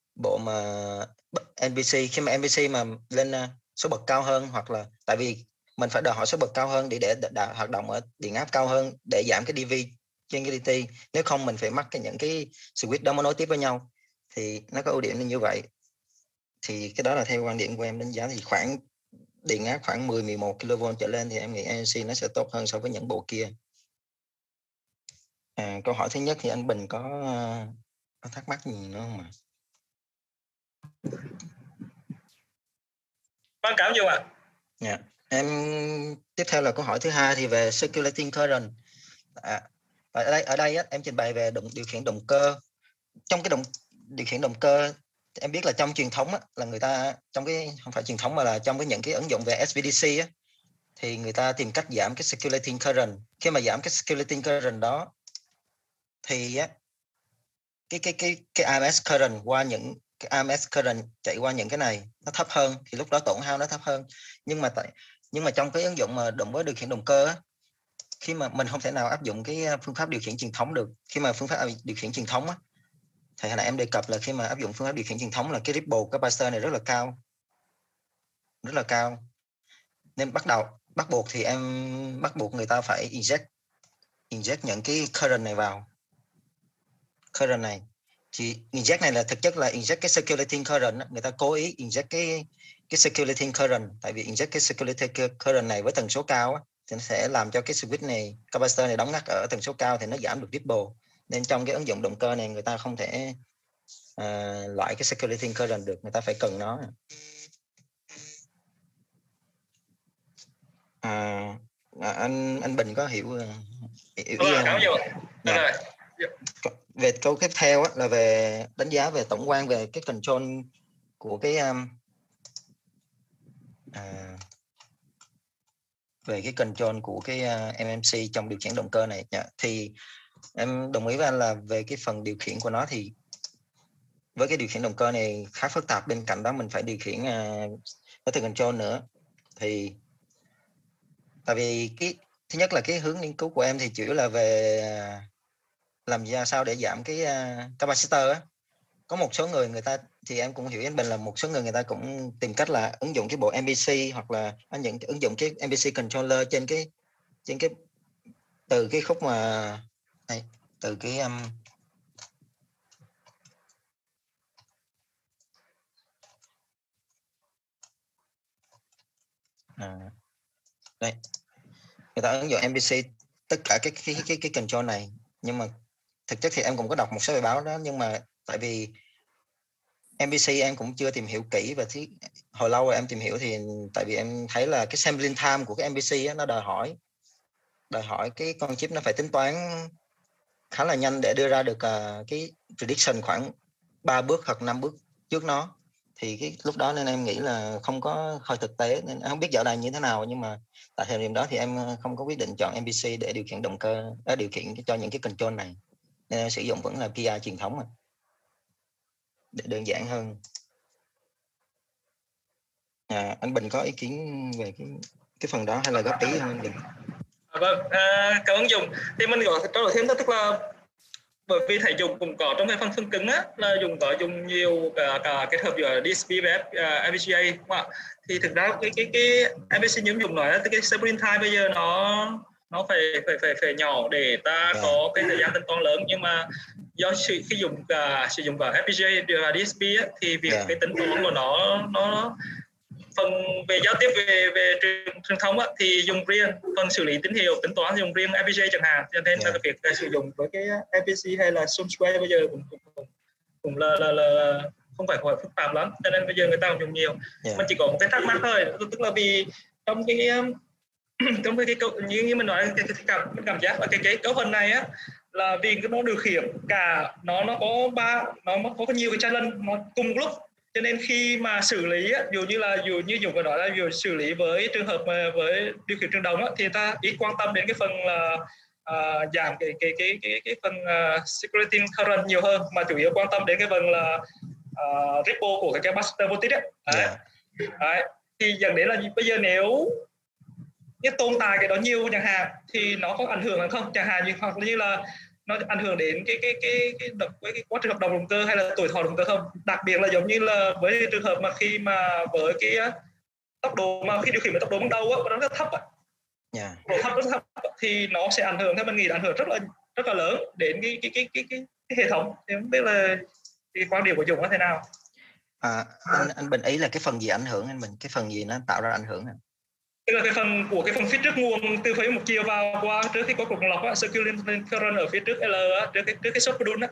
Speaker 2: mà NPC. Khi mà NPC mà lên số bậc cao hơn, hoặc là tại vì mình phải đòi hỏi số bậc cao hơn để hoạt động ở điện áp cao hơn để giảm cái DV trên cái DT. Nếu không mình phải mắc những cái switch đó mới nối tiếp với nhau, thì nó có ưu điểm là như vậy. Thì cái đó là theo quan điểm của em đánh giá, thì khoảng điện áp khoảng 10-11 kV trở lên thì em nghĩ ANC nó sẽ tốt hơn so với những bộ kia. Câu hỏi thứ nhất thì anh Bình có thắc mắc gì nữa không ạ?
Speaker 4: Vâng, cảm ơn Dung ạ.
Speaker 2: Yeah. Em tiếp theo là câu hỏi thứ hai thì về circulating current. Ở đây em trình bày về điều khiển động cơ. Trong cái điều khiển động cơ, em biết là trong truyền thống là người ta, trong cái không phải truyền thống mà là trong những cái ứng dụng về SVDC thì người ta tìm cách giảm cái circulating current. Khi mà giảm cái circulating current đó thì cái RMS current qua những cái RMS current chạy qua những cái này nó thấp hơn, thì lúc đó tổn hao nó thấp hơn. Nhưng mà trong cái ứng dụng mà động với điều khiển động cơ khi mà mình không thể nào áp dụng cái phương pháp điều khiển truyền thống được. Khi mà phương pháp điều khiển truyền thống thì hồi nãy em đề cập là khi mà áp dụng phương pháp điều khiển truyền thống là cái ripple capacitor này rất là cao, nên bắt buộc thì em bắt buộc người ta phải inject những cái current này vào. Current này thì inject này là thực chất là inject cái circulating current. Người ta cố ý inject cái circulating current, tại vì inject cái circulating current này với tần số cao thì nó sẽ làm cho cái switch này, capacitor này đóng ngắt ở tần số cao thì nó giảm được ripple. Nên trong cái ứng dụng động cơ này người ta không thể loại cái circulating current được, người ta phải cần nó. Anh Bình có hiểu ý không? Về câu tiếp theo là về đánh giá về tổng quan về cái control của cái về cái control của cái MMC trong điều khiển động cơ này. Thì em đồng ý với anh là về cái phần điều khiển của nó thì với cái điều khiển động cơ này khá phức tạp, bên cạnh đó mình phải điều khiển với control nữa. Thì tại vì cái thứ nhất là cái hướng nghiên cứu của em thì chủ yếu là về làm ra sao để giảm cái capacitor Có một số người ta thì em cũng hiểu anh Bình là một số người ta cũng tìm cách là ứng dụng cái bộ MPC hoặc là ứng dụng cái MPC controller trên cái từ cái khúc mà này, từ cái đây người ta ứng dụng MPC tất cả cái control này. Nhưng mà thực chất thì em cũng có đọc một số bài báo đó, nhưng mà tại vì MPC em cũng chưa tìm hiểu kỹ, và hồi lâu rồi em tìm hiểu thì tại vì em thấy là cái sampling time của cái MPC nó đòi hỏi cái con chip nó phải tính toán khá là nhanh để đưa ra được cái prediction khoảng 3 bước hoặc 5 bước trước nó. Thì cái lúc đó nên em nghĩ là không có hơi thực tế, nên em không biết dạo này như thế nào, nhưng mà tại thời điểm đó thì em không có quyết định chọn MPC để điều khiển động cơ, điều khiển cho những cái control này, nên em sử dụng vẫn là PI truyền thống để đơn giản hơn. Anh Bình có ý kiến về cái phần đó hay là góp ý không anh Bình?
Speaker 4: Vâng, cảm ơn Dung. Thì mình có trao đổi thêm, tức là bởi vì thầy Dung cũng có trong cái phần phân cứng là Dung có dùng nhiều cả kết hợp giữa DSP và FPGA, đúng không ạ? Thì thực ra cái MPC như Dung nói là cái sampling time bây giờ nó phải nhỏ để ta có cái thời gian tính toán lớn, nhưng mà do sử dụng cả FPGA và DSP thì việc cái tính toán của nó phần về giao tiếp về truyền thông thì dùng riêng, phần xử lý tín hiệu tính toán dùng riêng FPGA chẳng hạn, cho nên là việc sử dụng với cái MPC hay là Sumsquare bây giờ cũng là không phải phức tạp lắm, cho nên bây giờ người ta dùng nhiều. Mình chỉ có một cái thắc mắc thôi, tức là vì trong cái câu như mình nói cái cảm giác là cái cấu hình này là vì nó điều khiển cả nó có nhiều cái channel nó cùng lúc, cho nên khi mà xử lý dù như Dũng vừa nói là dù xử lý với trường hợp mà với điều khiển truyền động thì ta ít quan tâm đến cái phần là giảm cái phần circulating current nhiều hơn, mà chủ yếu quan tâm đến cái phần là ripple của cái capacitor voltage đấy. Thì dẫn đến là bây giờ nếu cái tồn tại cái đó nhiều chẳng hạn thì nó có ảnh hưởng hay không, chẳng hạn như hoặc như là nó ảnh hưởng đến cái quá trình hoạt động động cơ hay là tuổi thọ động cơ không, đặc biệt là giống như là với trường hợp mà khi mà với cái tốc độ mà khi điều khiển với tốc độ ban đầu nó rất thấp độ thấp rất thấp thì nó sẽ ảnh hưởng, theo mình nghĩ ảnh hưởng rất là lớn đến cái hệ thống. Thì không biết là cái quan điểm của Dũng là thế nào?
Speaker 2: Anh Bình ý là cái phần gì ảnh hưởng anh Bình, cái phần gì nó tạo ra ảnh hưởng
Speaker 4: tức là cái phần phía trước nguồn từ phía một chiều vào qua trước khi có cục lọc circulating current ở phía trước L trước cái short produce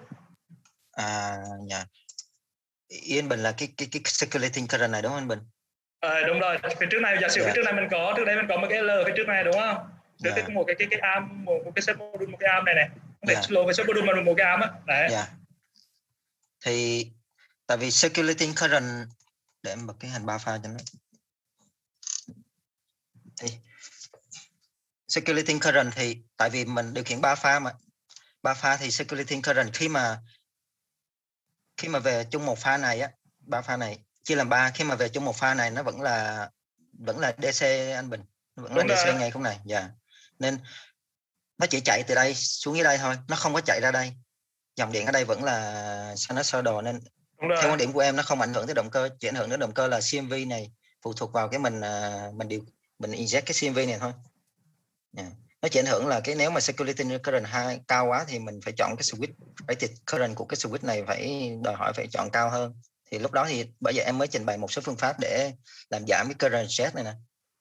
Speaker 2: ý anh Bình là cái circulating current này đúng không anh Bình?
Speaker 4: Đúng rồi, phía trước này giả sử phía trước này mình có, trước đây mình có một cái L phía trước này đúng không? Trước một cái arm, một cái short produce, một cái arm này không phải slow với short produce mà một cái arm đấy.
Speaker 2: Thì tại vì circulating current, để em bật cái hình 3 pha cho nó. Thì circulating current thì tại vì mình điều khiển 3 pha mà 3 pha thì circulating current khi mà về chung một pha này 3 pha này chia làm 3, khi mà về chung một pha này nó vẫn là DC anh Bình, nó vẫn là DC ngay khúc này. Nên nó chỉ chạy từ đây xuống dưới đây thôi, nó không có chạy ra đây. Dòng điện ở đây vẫn là sinusoidal, nên theo quan điểm của em nó không ảnh hưởng tới động cơ. Chỉ ảnh hưởng đến động cơ là CMV này phụ thuộc vào cái mình inject cái CMV này thôi. Nó chỉ ảnh hưởng là cái nếu mà circulating current cao quá thì mình phải chọn cái switch, rated current của cái switch này phải đòi hỏi phải chọn cao hơn. Thì lúc đó thì bởi vậy em mới trình bày một số phương pháp để làm giảm cái current jet này nè.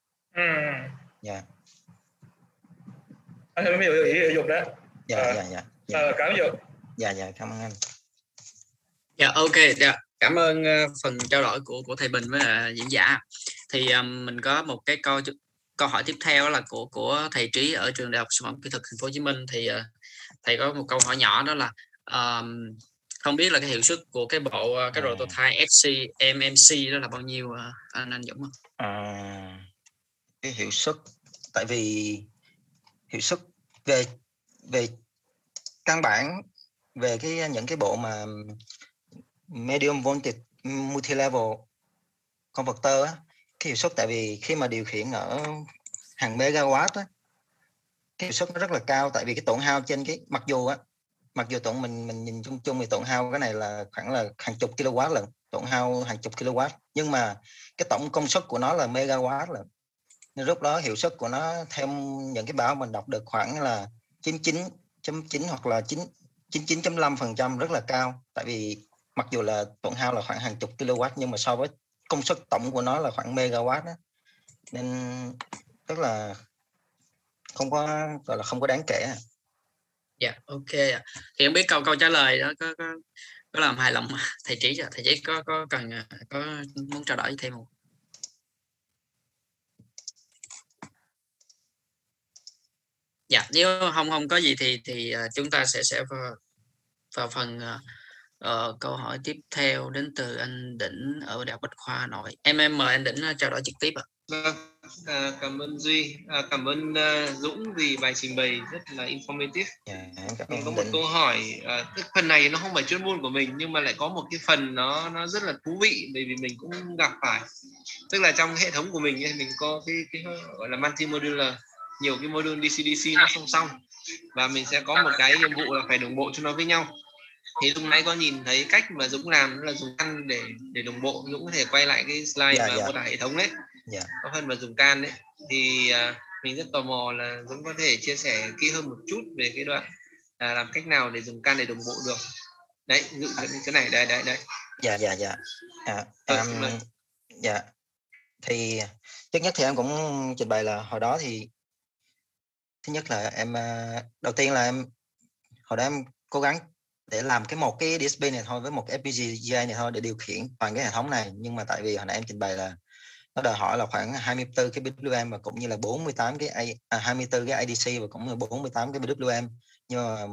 Speaker 4: Anh hiểu ý Dũng đấy. Cảm ơn Dũng.
Speaker 2: Cảm ơn anh.
Speaker 3: Ok, cảm ơn phần trao đổi của thầy Bình với diễn giả. Thì mình có một cái câu hỏi tiếp theo là của thầy Trí ở trường Đại học Sản phẩm Kỹ thuật Thành phố Hồ Chí Minh. Thì thầy có một câu hỏi nhỏ, đó là không biết là cái hiệu suất của cái bộ cái prototype SC MMC đó là bao nhiêu anh Dũng?
Speaker 2: Cái hiệu suất, tại vì hiệu suất về căn bản về những cái bộ mà medium voltage multi-level converter cái hiệu suất, tại vì khi mà điều khiển ở hàng megawatt cái hiệu suất nó rất là cao. Tại vì cái tổn hao trên cái mặc dù mình nhìn chung thì tổn hao cái này là khoảng là hàng chục kW lần, tổn hao hàng chục kW, nhưng mà cái tổng công suất của nó là megawatt lần, nên lúc đó hiệu suất của nó theo những cái báo mình đọc được khoảng là 99.9 hoặc là 99.5%, rất là cao. Tại vì mặc dù là tổn hao là khoảng hàng chục kW nhưng mà so với công suất tổng của nó là khoảng megawatt nên tức là không có gọi là không có đáng kể.
Speaker 3: Ok. Thì không biết câu trả lời đó có làm hài lòng thầy Trí chưa? Thầy Trí có cần có muốn trao đổi thêm một? Nếu không có gì thì chúng ta sẽ vào phần câu hỏi tiếp theo đến từ anh Đỉnh ở Đại học Bách khoa Hà Nội. Em mời anh Đỉnh trao đổi trực tiếp ạ.
Speaker 5: Cảm ơn Duy, cảm ơn Dũng vì bài trình bày rất là informative. Mình có một câu hỏi, cái phần này nó không phải chuyên môn của mình nhưng mà lại có một cái phần nó rất là thú vị, bởi vì mình cũng gặp phải, tức là trong hệ thống của mình ấy, mình có cái gọi là multi modular, nhiều cái module DC-DC nó song song, và mình sẽ có một cái nhiệm vụ là phải đồng bộ cho nó với nhau. Thì lúc nãy có nhìn thấy cách mà Dũng làm là dùng can để đồng bộ. Dũng có thể quay lại cái slide mà mô tả hệ thống đấy, có phần mà dùng can đấy. Thì mình rất tò mò là Dũng có thể chia sẻ kỹ hơn một chút về cái đoạn làm cách nào để dùng can để đồng bộ được. Đấy, ví dụ cái này đây.
Speaker 2: Thì trước nhất thì em cũng trình bày là hồi đó thì thứ nhất là em đầu tiên là hồi đó em cố gắng để làm một cái DSP này thôi với một cái FPGA này thôi để điều khiển toàn cái hệ thống này. Nhưng mà tại vì hồi nãy em trình bày là nó đòi hỏi là khoảng 24 cái PWM và cũng như là 48 cái 24 cái IDC và cũng như 48 cái PWM. Nhưng mà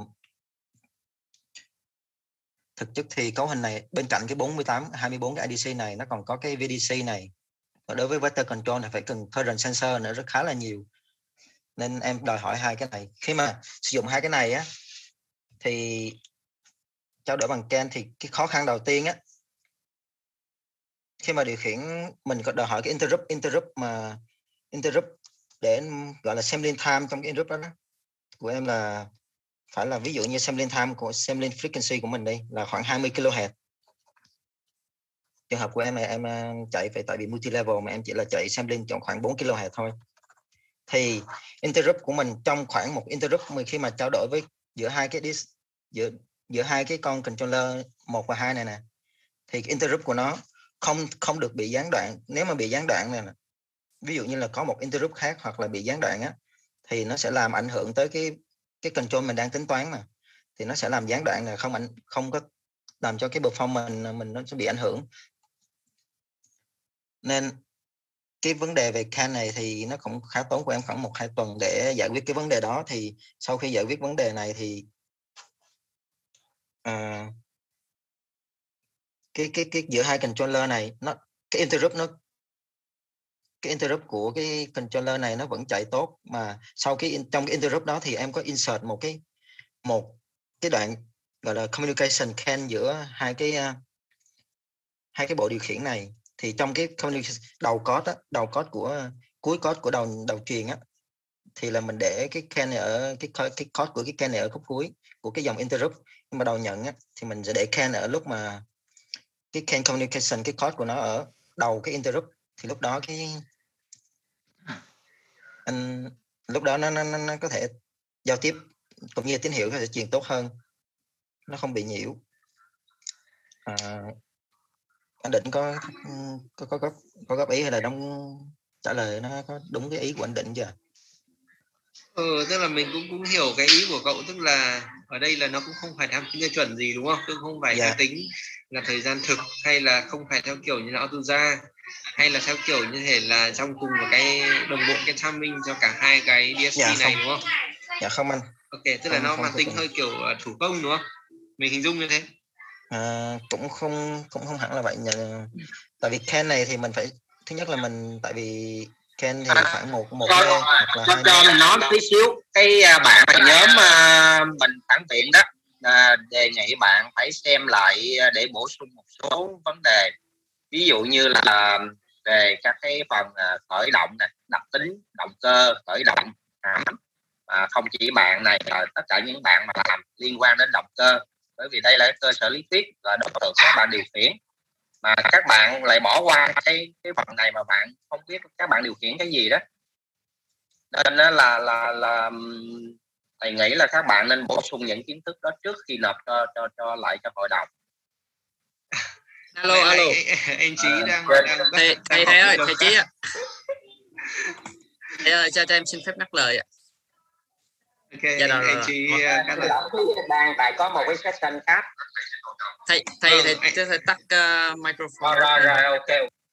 Speaker 2: thực chất thì cấu hình này bên cạnh cái 24 cái IDC này nó còn có cái VDC này. Và đối với vector control thì phải cần current sensor nữa, rất khá là nhiều. Nên em đòi hỏi hai cái này. Khi mà sử dụng hai cái này thì trao đổi bằng CAN thì cái khó khăn đầu tiên khi mà điều khiển mình có đòi hỏi cái interrupt để gọi là sampling time trong cái interrupt đó của em là phải là ví dụ như sampling frequency của mình đây là khoảng 20 kHz. trường hợp của em là em chạy phải tại vì multi level mà em chỉ là chạy sampling trong khoảng 4 kHz thôi, thì interrupt của mình trong khoảng một interrupt khi mà trao đổi với giữa hai cái disk, giữa hai cái con controller 1 và 2 này nè, thì interrupt của nó không được bị gián đoạn. Nếu mà bị gián đoạn này nè, ví dụ như là có một interrupt khác hoặc là bị gián đoạn á, thì nó sẽ làm ảnh hưởng tới cái control mình đang tính toán mà, thì nó sẽ làm gián đoạn này, không có làm cho cái performance mình nó sẽ bị ảnh hưởng. Nên cái vấn đề về CAN này thì nó cũng khá tốn của em khoảng 1-2 tuần để giải quyết cái vấn đề đó. Thì sau khi giải quyết vấn đề này thì cái giữa hai controller này cái interrupt của cái controller này nó vẫn chạy tốt, mà sau trong cái interrupt đó thì em có insert một cái đoạn gọi là communication CAN giữa hai cái bộ điều khiển này. Thì trong cái đầu code của cuối code của đầu truyền á, thì là mình để cái CAN này ở cái code của cái CAN này ở khúc cuối của cái dòng interrupt, nhưng mà đầu nhận á, thì mình sẽ để CAN ở lúc mà cái CAN communication, cái code của nó ở đầu cái interrupt, thì lúc đó lúc đó nó có thể giao tiếp cũng như tín hiệu có thể truyền tốt hơn, nó không bị nhiễu. Anh Định có góp ý hay là trả lời nó có đúng cái ý của anh Định chưa?
Speaker 5: Tức là mình cũng hiểu cái ý của cậu, tức là ở đây là nó cũng không phải theo tiêu chuẩn gì đúng không? Tức không phải theo tính là thời gian thực, hay là không phải theo kiểu như là auto ra, hay là theo kiểu như thể là trong cùng một cái đồng bộ cái timing cho cả hai cái DSP này đúng không?
Speaker 2: Dạ không anh.
Speaker 5: Ok, tức là nó mang tính hơi kiểu thủ công đúng không? Mình hình dung như thế.
Speaker 2: Cũng không hẳn là vậy. Tại vì CAN này thì mình phải, thứ nhất là tại vì CAN thì khoảng một
Speaker 6: hoặc là cho mình nói một tí xíu, cái bạn nhóm mình phản biện đó đề nghị bạn phải xem lại để bổ sung một số vấn đề, ví dụ như là về các cái phần khởi động này, đặc tính động cơ khởi động, không chỉ bạn này là tất cả những bạn mà làm liên quan đến động cơ, bởi vì đây là cơ sở lý thuyết và đối tượng các bạn điều khiển, mà các bạn lại bỏ qua cái phần này mà bạn không biết các bạn điều khiển cái gì đó. Nên đó là thầy nghĩ là các bạn nên bổ sung những kiến thức đó trước khi nộp cho lại cho hội đồng.
Speaker 3: Alo
Speaker 5: anh Chí đang
Speaker 3: thầy ơi, thầy Chí ạ. Thầy ơi, cho em xin phép ngắt lời ạ.
Speaker 5: Ok, anh Chí
Speaker 6: đang tại có một cái session khác.
Speaker 3: Thầy tắt microphone.
Speaker 6: Rồi, ok.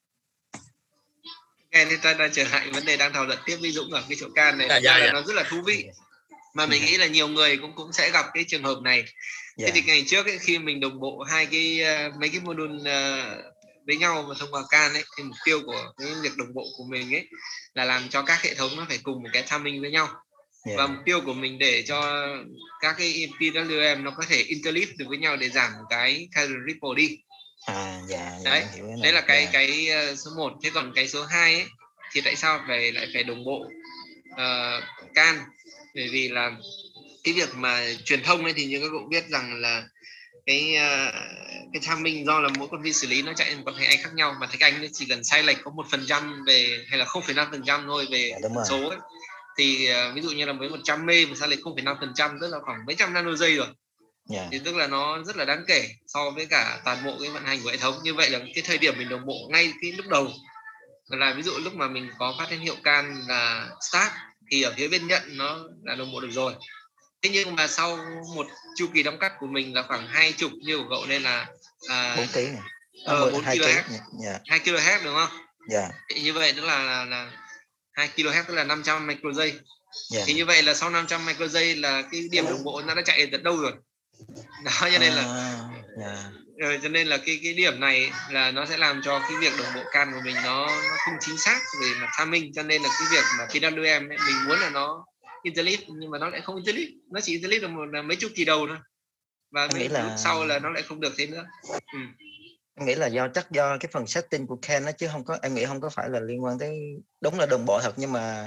Speaker 5: Thì ta đang trở lại vấn đề đang thảo luận tiếp với Dũng ở cái chỗ CAN này, nó rất là thú vị, mà mình nghĩ là nhiều người cũng sẽ gặp cái trường hợp này. Thế thì ngày trước ấy, khi mình đồng bộ mấy cái module với nhau mà thông qua CAN ấy, thì mục tiêu của cái việc đồng bộ của mình ấy là làm cho các hệ thống nó phải cùng một cái timing với nhau. Và mục tiêu của mình để cho các cái PWM nó có thể interleave được với nhau để giảm cái current ripple đi. Đấy là cái số 1. Thế còn cái số 2 ấy, thì tại sao lại phải đồng bộ CAN? Bởi vì là cái việc mà truyền thông ấy, thì như các cậu biết rằng là cái timing do là mỗi con vi xử lý nó chạy một con thạch anh khác nhau, mà thạch anh chỉ cần sai lệch có 1% về hay là 0,5% thôi về số ấy, thì ví dụ như là với 100 mê mà sai lệch 0,5%, tức là khoảng mấy trăm nano giây rồi. Thì tức là nó rất là đáng kể so với cả toàn bộ cái vận hành của hệ thống. Như vậy là cái thời điểm mình đồng bộ ngay cái lúc đầu là ví dụ lúc mà mình có phát tín hiệu CAN là start, thì ở phía bên nhận nó là đồng bộ được rồi. Thế nhưng mà sau một chu kỳ đóng cắt của mình là khoảng 20 như của cậu, nên là
Speaker 2: 4 kg
Speaker 5: 4 kHz 2 kHz đúng không? Thì như vậy tức là 2 kHz tức là 500 micro giây. Thì như vậy là sau 500 micro giây là cái điểm đồng bộ nó đã chạy đến đâu rồi đó, cho nên là cho nên là cái điểm này là nó sẽ làm cho cái việc đồng bộ CAN của mình nó không chính xác về mặt timing. Cho nên là cái việc mà PWM ấy, mình muốn là nó interleave nhưng mà nó lại không interleave, nó chỉ interleave được mấy chu kỳ đầu thôi, và mấy lúc sau là nó lại không được thế nữa.
Speaker 2: Em nghĩ là do cái phần setting của CAN nó, chứ không có, em nghĩ không có phải là liên quan tới, đúng là đồng bộ thật, nhưng mà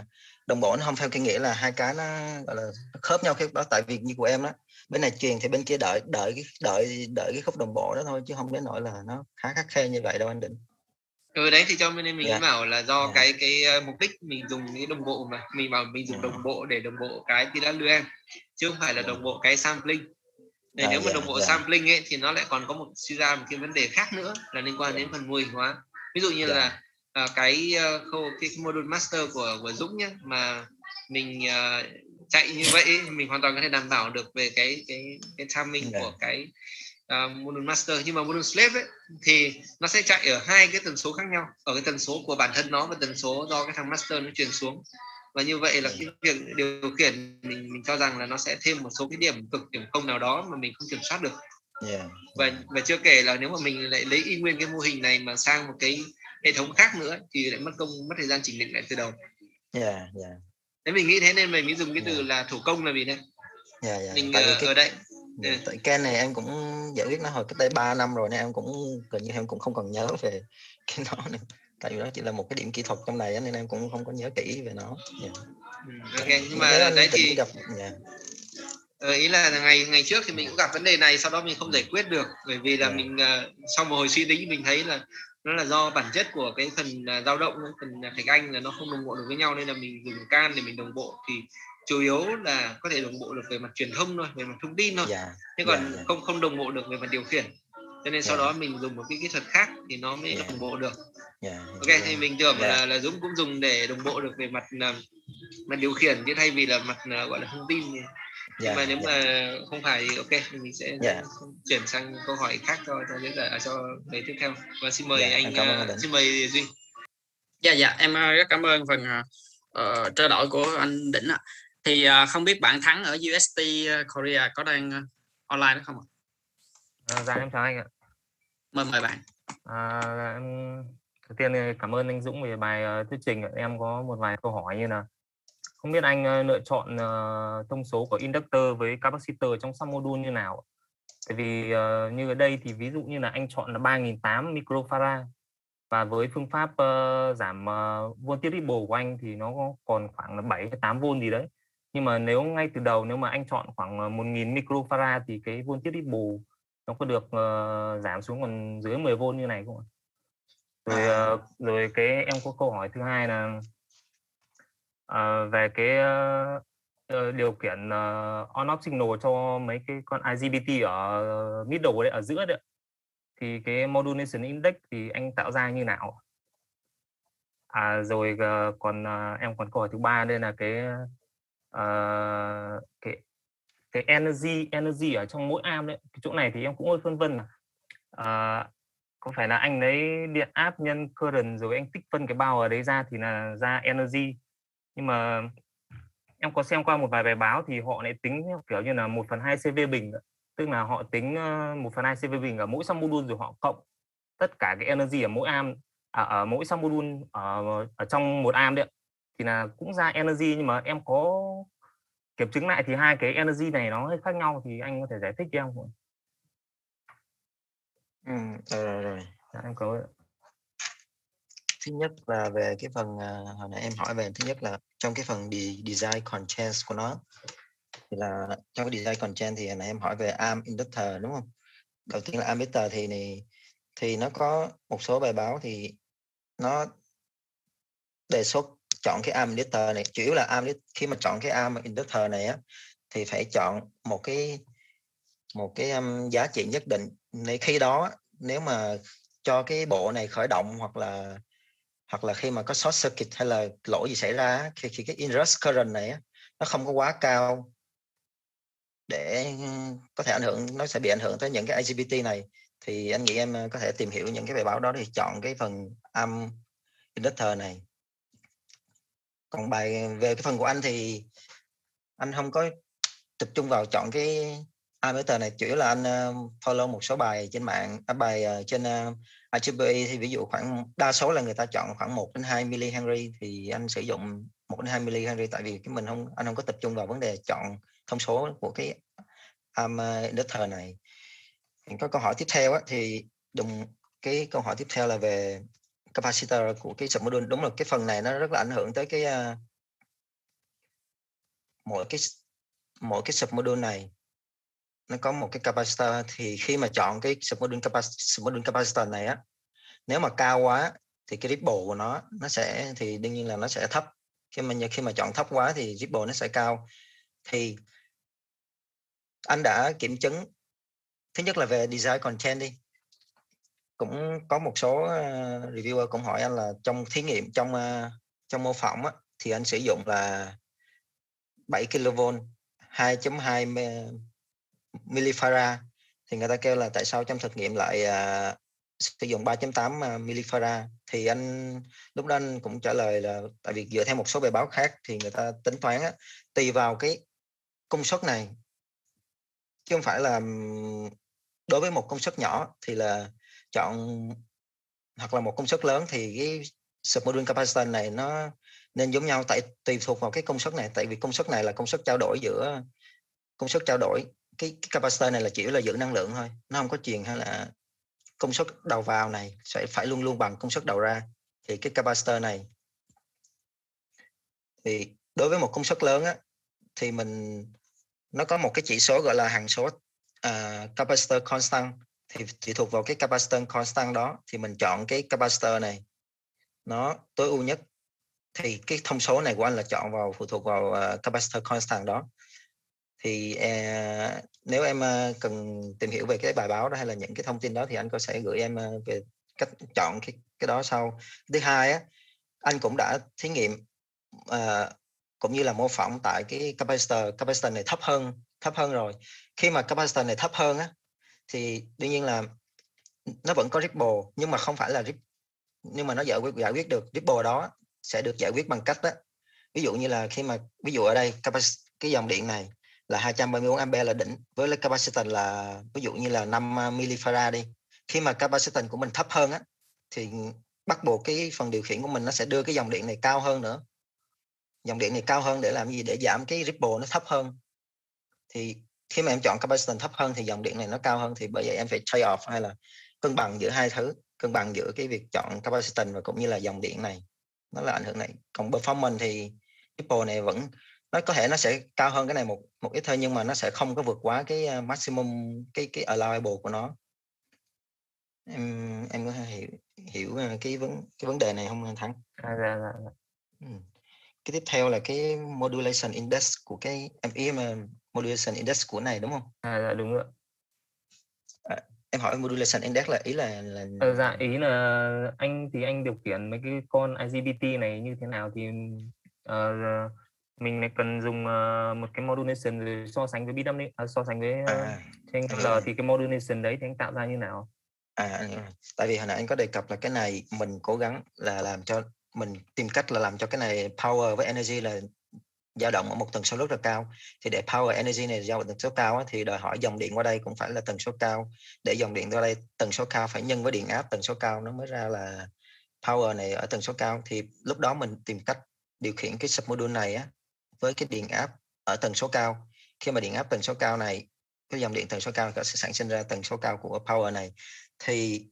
Speaker 2: đồng bộ nó không theo cái nghĩa là hai cái nó gọi là nó khớp nhau cái đó, tại vì như của em đó, bên này truyền thì bên kia đợi cái khúc đồng bộ đó thôi, chứ không đến nỗi là nó khá khắt khe như vậy đâu anh Định.
Speaker 5: Đấy thì cho nên mình
Speaker 2: Dạ.
Speaker 5: bảo là do
Speaker 2: Dạ.
Speaker 5: cái mục đích mình dùng cái đồng bộ, mà mình bảo mình dùng đồng bộ để đồng bộ cái PWM chứ không phải là đồng bộ cái sampling. Nếu mà đồng bộ sampling ấy thì nó lại còn có suy ra một cái vấn đề khác nữa là liên quan đến phần mô hình hóa. Ví dụ như là cái module master của Dũng nhé, mà mình chạy như vậy ấy, mình hoàn toàn có thể đảm bảo được về cái timing của cái module master. Nhưng mà module slave ấy, thì nó sẽ chạy ở hai cái tần số khác nhau, ở cái tần số của bản thân nó và tần số do cái thằng master nó truyền xuống. Và như vậy là cái việc điều khiển mình cho rằng là nó sẽ thêm một số cái điểm cực, điểm không nào đó mà mình không kiểm soát được. Và chưa kể là nếu mà mình lại lấy y nguyên cái mô hình này mà sang một cái hệ thống khác nữa thì lại mất thời gian chỉnh định lại từ đầu. Thế mình nghĩ thế nên mình mới dùng cái từ là thủ công là vì đây. Mình ở đây.
Speaker 2: Tại cái này em cũng giải quyết nó hồi cách đây 3 năm rồi nên em cũng gần như em cũng không còn nhớ về cái nó nữa. Tại vì nó chỉ là một cái điểm kỹ thuật trong này nên em cũng không có nhớ kỹ về nó.
Speaker 5: Ok, nhưng mà đấy thì gặp ý là ngày trước thì mình cũng gặp vấn đề này, sau đó mình không giải quyết được, bởi vì là mình sau một hồi suy nghĩ mình thấy là nó là do bản chất của cái phần dao động, phần thạch anh là nó không đồng bộ được với nhau, nên là mình dùng can để mình đồng bộ thì chủ yếu là có thể đồng bộ được về mặt truyền thông thôi, về mặt thông tin thôi, chứ còn không đồng bộ được về mặt điều khiển. Cho nên sau đó mình dùng một cái kỹ thuật khác thì nó mới đồng bộ được. Ok, thì mình tưởng là Dũng cũng dùng để đồng bộ được về mặt điều khiển chứ thay vì là mặt gọi là thông tin. Nhưng mà nếu mà không phải thì ok, thì mình sẽ chuyển sang câu hỏi khác cho về tiếp theo. Và xin mời anh, xin mời Duy.
Speaker 3: Dạ, em rất cảm ơn phần trao đổi của anh Định ạ. Thì không biết bạn Thắng ở UST Korea có đang online đó không ạ?
Speaker 7: Dạ em chào anh ạ.
Speaker 3: Mời bạn.
Speaker 7: Em đầu tiên cảm ơn anh Dũng về bài thuyết trình. Em có một vài câu hỏi như là không biết anh lựa chọn thông số của inductor với capacitor trong submodule như nào? Tại vì như ở đây thì ví dụ như là anh chọn là 3.800 microfarad và với phương pháp giảm voltage ripple của anh thì nó còn khoảng là 7-8V gì đấy. Nhưng mà nếu ngay từ đầu nếu mà anh chọn khoảng 1.000 microfarad thì cái voltage ripple nó có được giảm xuống còn dưới 10V như này không ạ? Rồi cái em có câu hỏi thứ hai là về cái điều khiển on-off signal cho mấy cái con IGBT ở middle đấy, ở giữa đấy, thì cái modulation index thì anh tạo ra như nào? Rồi còn em còn câu hỏi thứ ba đây là cái energy ở trong mỗi am đấy. Cái chỗ này thì em cũng hơi phân vân có phải là anh lấy điện áp nhân current rồi anh tích phân cái power đấy ra thì là ra energy. Nhưng mà em có xem qua một vài bài báo thì họ lại tính kiểu như là 1/2 CV bình, tức là họ tính 1/2 CV bình ở mỗi submodule rồi họ cộng tất cả cái energy ở mỗi am, ở mỗi submodule ở trong một am đấy thì là cũng ra energy. Nhưng mà em có kiểm chứng lại thì hai cái energy này nó hơi khác nhau, thì anh có thể giải thích cho em không?
Speaker 2: Rồi.
Speaker 7: Em có.
Speaker 2: Thứ nhất là về cái phần hồi nãy em hỏi về, thứ nhất là trong cái phần design constraints của nó thì là trong cái design constraint thì hồi nãy em hỏi về arm inductor đúng không? Đầu tiên là arm inductor thì nó có một số bài báo thì nó đề xuất chọn cái arm inductor này, chủ yếu là khi mà chọn cái arm inductor này á thì phải chọn một cái giá trị nhất định. Khi đó nếu mà cho cái bộ này khởi động hoặc là khi mà có short circuit hay là lỗi gì xảy ra, khi cái inrush current này nó không có quá cao để có thể ảnh hưởng, nó sẽ bị ảnh hưởng tới những cái IGBT này, thì anh nghĩ em có thể tìm hiểu những cái bài báo đó để chọn cái phần arm inductor này. Còn về cái phần của anh thì anh không có tập trung vào chọn cái arm inductor này, chủ yếu là anh follow một số bài trên mạng, bài trên IEEE thì ví dụ đa số là người ta chọn khoảng 1-2 mH thì anh sử dụng 1-2 mH, tại vì anh không có tập trung vào vấn đề chọn thông số của cái arm inductor này. Có câu hỏi tiếp theo thì cái câu hỏi tiếp theo là về capacitor của cái submodule. Đúng là cái phần này nó rất là ảnh hưởng tới mỗi cái submodule này nó có một cái capacitor, thì khi mà chọn cái submodule capacitor này á, nếu mà cao quá thì cái ripple của nó sẽ, thì đương nhiên là nó sẽ thấp. Khi mà chọn thấp quá thì ripple nó sẽ cao. Thì anh đã kiểm chứng, thứ nhất là về design content đi, cũng có một số reviewer cũng hỏi anh là trong thí nghiệm, trong mô phỏng á, thì anh sử dụng là 7 kV 2.2 millifarad, thì người ta kêu là tại sao trong thực nghiệm lại sử dụng 3.8 millifarad. Thì anh lúc đó anh cũng trả lời là tại vì dựa theo một số bài báo khác thì người ta tính toán á, tùy vào cái công suất này, chứ không phải là đối với một công suất nhỏ thì là chọn, hoặc là một công suất lớn thì cái submodule capacitor này nó nên giống nhau, tại tùy thuộc vào cái công suất này. Tại vì công suất này là công suất trao đổi giữa cái capacitor này là chỉ là giữ năng lượng thôi, nó không có truyền hay là công suất đầu vào này sẽ phải luôn luôn bằng công suất đầu ra. Thì cái capacitor này thì đối với một công suất lớn á, thì nó có một cái chỉ số gọi là hằng số capacitor constant, thì thuộc vào cái capacitor constant đó thì mình chọn cái capacitor này nó tối ưu nhất. Thì cái thông số này của anh là chọn vào, phụ thuộc vào capacitor constant đó. Thì nếu em cần tìm hiểu về cái bài báo đó hay là những cái thông tin đó thì anh có sẽ gửi em về cách chọn cái đó sau. Thứ hai á, anh cũng đã thí nghiệm cũng như là mô phỏng tại cái capacitor này thấp hơn rồi. Khi mà capacitor này thấp hơn á, thì đương nhiên là nó vẫn có ripple, nhưng mà không phải là nhưng mà nó giải quyết được. Ripple đó sẽ được giải quyết bằng cách đó, ví dụ như là ví dụ ở đây cái dòng điện này là 234 ampere là đỉnh, với lấy capacitance là ví dụ như là 5 millifarad đi. Khi mà capacitance của mình thấp hơn á, thì bắt buộc cái phần điều khiển của mình nó sẽ đưa cái dòng điện này cao hơn nữa. Dòng điện này cao hơn để làm gì? Để giảm cái ripple nó thấp hơn. Thì khi mà em chọn capacitance thấp hơn thì dòng điện này nó cao hơn, thì bởi vậy em phải trade off hay là cân bằng giữa hai thứ, cân bằng giữa cái việc chọn capacitance và cũng như là dòng điện này, nó là ảnh hưởng này. Còn performance thì ripple này vẫn, nó có thể nó sẽ cao hơn cái này một ít thôi, nhưng mà nó sẽ không có vượt quá cái maximum, cái allowable của nó. Em có hiểu cái vấn đề này không anh Thắng?
Speaker 7: Dạ.
Speaker 2: Cái tiếp theo là cái modulation index của cái ý mà modulation index của này đúng không?
Speaker 7: Dạ đúng rồi.
Speaker 2: Em hỏi modulation index là ý là
Speaker 7: dạ ý là anh điều khiển mấy cái con IGBT này như thế nào thì mình cần dùng một cái modulation rồi so sánh với so sánh với trên L thì cái modulation đấy thì anh tạo ra như nào?
Speaker 2: Tại vì hồi nãy anh có đề cập là cái này mình cố gắng là làm cho mình tìm cách là làm cho cái này power với energy là dao động ở một tần số rất là cao. Thì để power energy này dao động tần số cao thì đòi hỏi dòng điện qua đây cũng phải là tần số cao. Để dòng điện qua đây tần số cao phải nhân với điện áp tần số cao, nó mới ra là power này ở tần số cao. Thì lúc đó mình tìm cách điều khiển cái submodule này á với cái điện áp ở tần số cao. Khi mà điện áp tần số cao này, cái dòng điện tần số cao sẽ sản sinh ra tần số cao của power này. Thì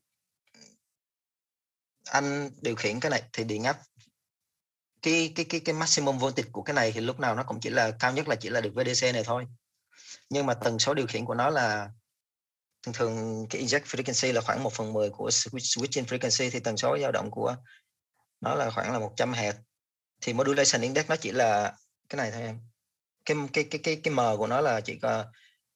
Speaker 2: anh điều khiển cái này thì điện áp cái maximum voltage của cái này thì lúc nào nó cũng chỉ là cao nhất là chỉ là được VDC này thôi. Nhưng mà tần số điều khiển của nó là thường cái inject frequency là khoảng 1/10 của switching frequency, thì tần số dao động của nó là khoảng là 100 Hz. Thì modulation index nó chỉ là cái này thôi em. Cái M của nó là chỉ có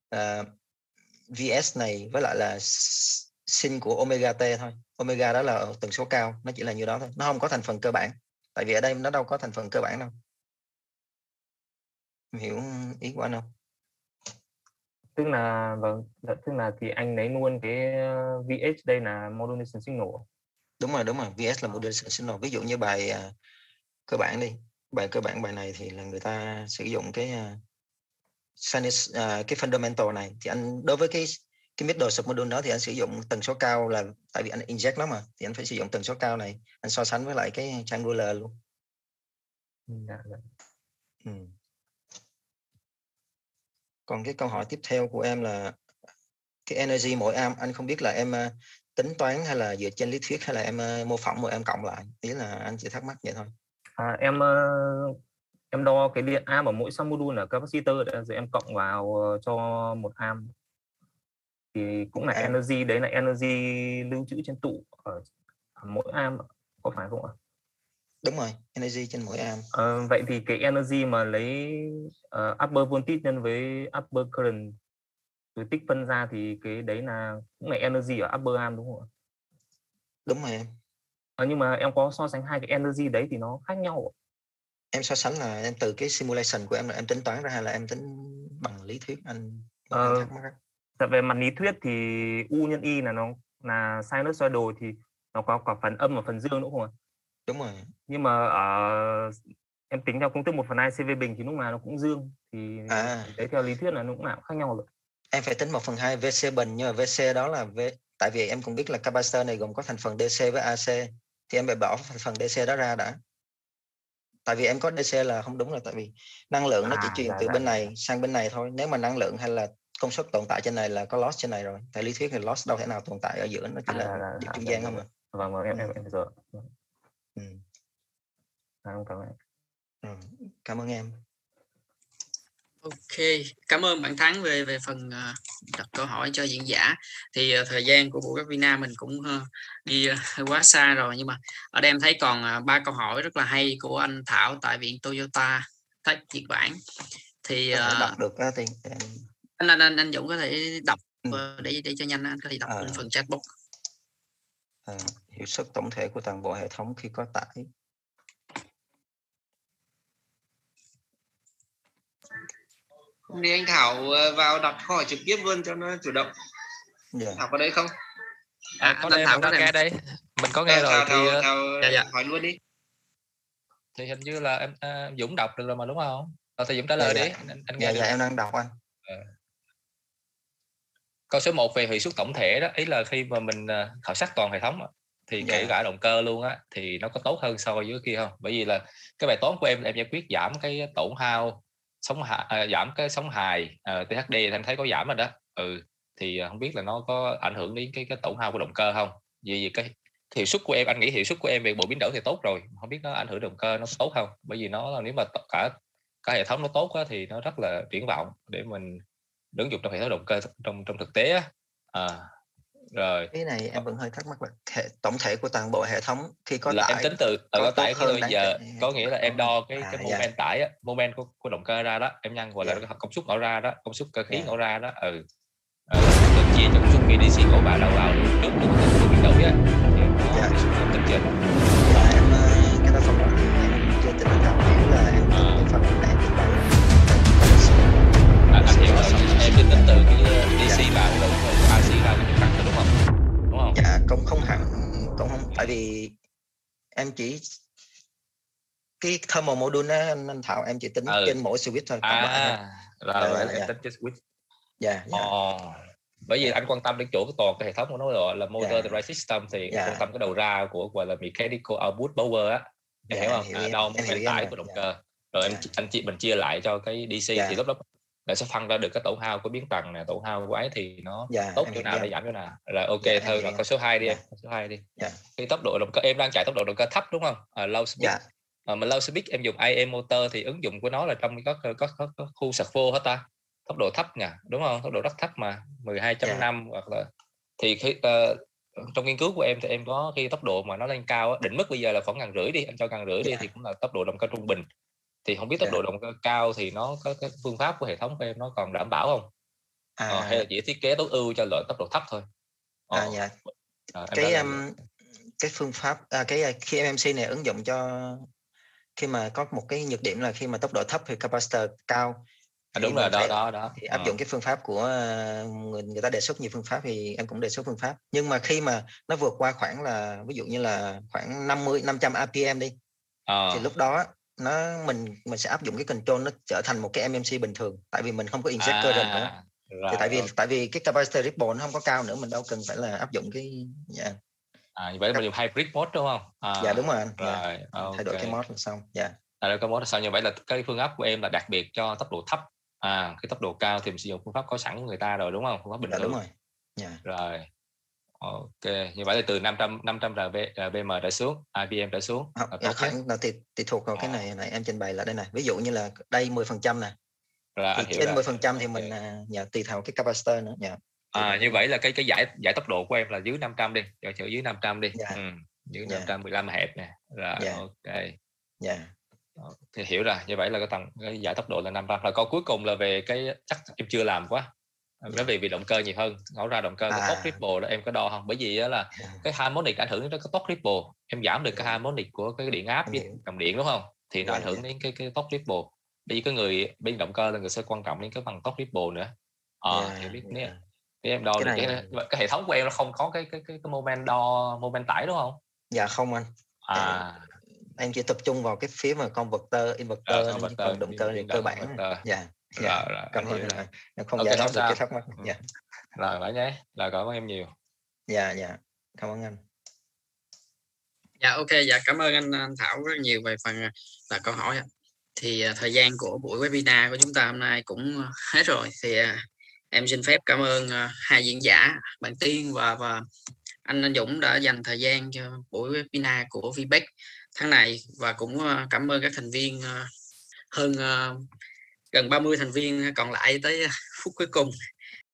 Speaker 2: VS này với lại là sin của omega T thôi. Omega đó là ở tần số cao, nó chỉ là như đó thôi. Nó không có thành phần cơ bản. Tại vì ở đây nó đâu có thành phần cơ bản đâu. Em hiểu ý của anh không?
Speaker 7: Tức là thì anh lấy luôn cái VH đây là modulation signal.
Speaker 2: Đúng rồi. VS là modulation signal. Ví dụ như bài cơ bản đi. Bài cơ bản bài này thì là người ta sử dụng cái cái fundamental này. Thì anh đối với cái middle submodule đó thì anh sử dụng tần số cao, là tại vì anh inject nó mà, thì anh phải sử dụng tần số cao này. Anh so sánh với lại cái triangular luôn. Còn cái câu hỏi tiếp theo của em là cái energy mỗi amp, anh không biết là em tính toán hay là dựa trên lý thuyết hay là em mô phỏng mỗi em cộng lại, ý là anh chỉ thắc mắc vậy thôi.
Speaker 7: em đo cái điện am ở mỗi submodule là capacitor rồi em cộng vào cho 1 am thì cũng là energy, đấy là energy lưu trữ trên tụ ở mỗi am, có phải không ạ?
Speaker 2: Đúng rồi, energy trên mỗi am.
Speaker 7: Vậy thì cái energy mà lấy upper voltage nhân với upper current rồi tích phân ra thì cái đấy là cũng là energy ở upper am đúng không ạ?
Speaker 2: Đúng rồi em.
Speaker 7: Nhưng mà em có so sánh hai cái energy đấy thì nó khác nhau ạ?
Speaker 2: Em so sánh là em từ cái simulation của em là em tính toán ra hay là em tính bằng lý thuyết anh thắc mắc?
Speaker 7: Tại về mặt lý thuyết thì U nhân Y là nó là sinusoidal thì nó có cả phần âm và phần dương đúng không ạ?
Speaker 2: Đúng rồi.
Speaker 7: Nhưng mà em tính theo công thức 1/2 CV bình thì lúc nào nó cũng dương thì đấy theo lý thuyết là nó cũng nào khác nhau rồi.
Speaker 2: Em phải tính 1/2 VC bình, nhưng mà VC đó là tại vì em cũng biết là capacitor này gồm có thành phần DC với AC thì em phải bỏ thành phần DC đó ra đã. Tại vì em có DC là không đúng, là tại vì năng lượng nó chỉ truyền từ bên này sang bên này thôi. Nếu mà năng lượng hay là công suất tồn tại trên này là có loss trên này rồi. Tại lý thuyết thì loss đâu thể nào tồn tại ở giữa, nó chỉ là điểm trung gian không à.
Speaker 7: Vâng, em rồi.
Speaker 2: Cảm ơn em.
Speaker 3: Ok, cảm ơn bạn Thắng về phần đặt câu hỏi cho diễn giả. Thì thời gian của buổi webinar mình cũng đi quá xa rồi, nhưng mà ở đây em thấy còn 3 câu hỏi rất là hay của anh Thảo tại Viện Toyota Tech Nhật Bản. Thì
Speaker 2: đọc được thì
Speaker 3: anh Dũng có thể đọc để cho nhanh, anh có thể đọc phần chat box.
Speaker 2: Hiệu suất tổng thể của toàn bộ hệ thống khi có tải.
Speaker 5: Thì anh Thảo vào đặt câu hỏi trực tiếp luôn cho nó chủ động. Thảo có đấy không?
Speaker 8: Có đây, Thảo có nghe đây. Mình có nghe rồi thì
Speaker 5: hỏi luôn đi.
Speaker 8: Thì hình như là em Dũng đọc được rồi mà đúng không? Thì Dũng trả lời đi. Anh nghe được.
Speaker 2: Em đang đọc anh.
Speaker 8: Câu số 1 về hiệu suất tổng thể đó, ý là khi mà mình khảo sát toàn hệ thống thì kể cả động cơ luôn á thì nó có tốt hơn so với kia không? Bởi vì là cái bài toán của em là em giải quyết giảm cái tổn hao giảm cái sóng hài THD, anh thấy có giảm rồi đó. Thì không biết là nó có ảnh hưởng đến cái tổn hao của động cơ không? Vì cái hiệu suất của em, anh nghĩ hiệu suất của em về bộ biến đổi thì tốt rồi, không biết nó ảnh hưởng động cơ nó tốt không? Bởi vì nó nếu mà cả hệ thống nó tốt á, thì nó rất là triển vọng để mình ứng dụng trong hệ thống động cơ trong thực tế á. Rồi
Speaker 2: cái này em vẫn hơi thắc mắc là tổng thể của toàn bộ hệ thống khi có
Speaker 8: là
Speaker 2: tải,
Speaker 8: em tính từ có tải khi bây giờ có nghĩa là em đo cái moment tải á, moment của động cơ ra đó, em nhân gọi là công suất nổ ra đó, công suất cơ khí nổ ra đó. Được chia cho công suất khi DC nổ vào đầu vào trước cái biến đổi á thì nó tính chưa?
Speaker 2: Cái đó phần đó em chưa tính được, hiểu là em tính phần này
Speaker 8: anh hiểu rồi, em chỉ tính từ cái DC vào rồi AC ra cái cắt đúng không? Đúng không?
Speaker 2: Dạ, cũng không hẳn, cũng không, tại vì em chỉ cái thermal module đó anh Thảo, em chỉ tính trên mỗi switch thôi.
Speaker 8: Rồi em tính trên switch. Bởi vì anh quan tâm đến chỗ cái toàn cái hệ thống của nó gọi là motor drive system thì quan tâm cái đầu ra của gọi là mechanical output power á, em hiểu không? Đo moment tải của động cơ. Rồi mình chia lại cho cái DC thì lúc đó là sẽ phân ra được cái tổn hao của biến tầng này, tổn hao của ấy thì nó tốt chỗ nào để giảm chỗ nào. Rồi ok, thôi là câu số 2 đi em, câu số 2 đi. Cái tốc độ động cơ em đang chạy tốc độ động cơ thấp đúng không? Low speed. Mà low speed em dùng IM motor thì ứng dụng của nó là trong có khu sạc vô hết ta. Tốc độ thấp nha, đúng không? Tốc độ rất thấp mà 12.5 hoặc là thì khi trong nghiên cứu của em thì em có khi tốc độ mà nó lên cao định mức bây giờ là khoảng 1.500 đi, anh cho 1.500 đi thì cũng là tốc độ động cơ trung bình. Thì không biết tốc độ động cơ cao thì nó có cái phương pháp của hệ thống của em nó còn đảm bảo không? Hay là chỉ thiết kế tối ưu cho loại tốc độ thấp thôi?
Speaker 2: Cái phương pháp cái khi MMC này ứng dụng cho khi mà có một cái nhược điểm là khi mà tốc độ thấp thì capacitor cao.
Speaker 8: Đúng rồi, đó.
Speaker 2: Thì áp dụng cái phương pháp của người ta đề xuất nhiều phương pháp thì em cũng đề xuất phương pháp. Nhưng mà khi mà nó vượt qua khoảng là ví dụ như là khoảng 500 RPM đi, thì lúc đó mình sẽ áp dụng cái control nó trở thành một cái MMC bình thường, tại vì mình không có inject current nữa. Thì tại vì cái capacitor ripple nó không có cao nữa, mình đâu cần phải là áp dụng cái
Speaker 8: như vậy mình dùng hybrid mode đúng không?
Speaker 2: Dạ đúng rồi anh.
Speaker 8: Thay
Speaker 2: đổi cái mode là xong.
Speaker 8: Cái mode là sao? Như vậy là cái phương pháp của em là đặc biệt cho tốc độ thấp. Cái tốc độ cao thì mình sử dụng phương pháp có sẵn của người ta rồi đúng không? Phương pháp bình thường.
Speaker 2: Đúng rồi.
Speaker 8: Rồi. Ok, như vậy là từ 500 RVM trở xuống, IBM trở xuống.
Speaker 2: Khoảng là tùy thuộc vào cái này em trình bày là đây này. Ví dụ như là đây 10% nè. Thì trên 10% thì mình tùy theo cái capacitor nữa.
Speaker 8: Như vậy là cái giải tốc độ của em là dưới 500 đi, cho dưới 500 đi. Dưới 515 hẹp nè. Rồi ok. Thì hiểu rồi, như vậy là cái giải tốc độ là 500. Rồi câu cuối cùng là về cái, chắc em chưa làm quá. Nói về động cơ nhiều hơn, ngẫu ra động cơ cái torque ripple đó em có đo không? Bởi vì đó là cái harmonic ảnh hưởng đến cái torque ripple. Em giảm được cái harmonic của cái điện áp với dòng điện đúng không? Thì nó ảnh hưởng đến cái torque ripple. Bởi vì cái người bên động cơ là người sẽ quan trọng đến cái bằng torque ripple nữa. Thì biết nếu em đo được cái hệ thống của em nó không có cái moment đo moment tải đúng không?
Speaker 2: Dạ không anh. Em chỉ tập trung vào cái phía mà converter, inverter, còn động cơ thì cơ bản. Cảm ơn là nó không giải đáp được cái thắc mắc.
Speaker 8: Rồi vậy nhé, là cảm ơn em nhiều.
Speaker 2: Dạ, cảm ơn anh.
Speaker 3: Dạ ok, dạ cảm ơn anh Thảo rất nhiều về phần là câu hỏi. Thì thời gian của buổi webinar của chúng ta hôm nay cũng hết rồi. Thì em xin phép cảm ơn hai diễn giả, bạn Tiên và anh Dũng đã dành thời gian cho buổi webinar của VBEC tháng này, và cũng cảm ơn các thành viên hơn gần 30 thành viên còn lại tới phút cuối cùng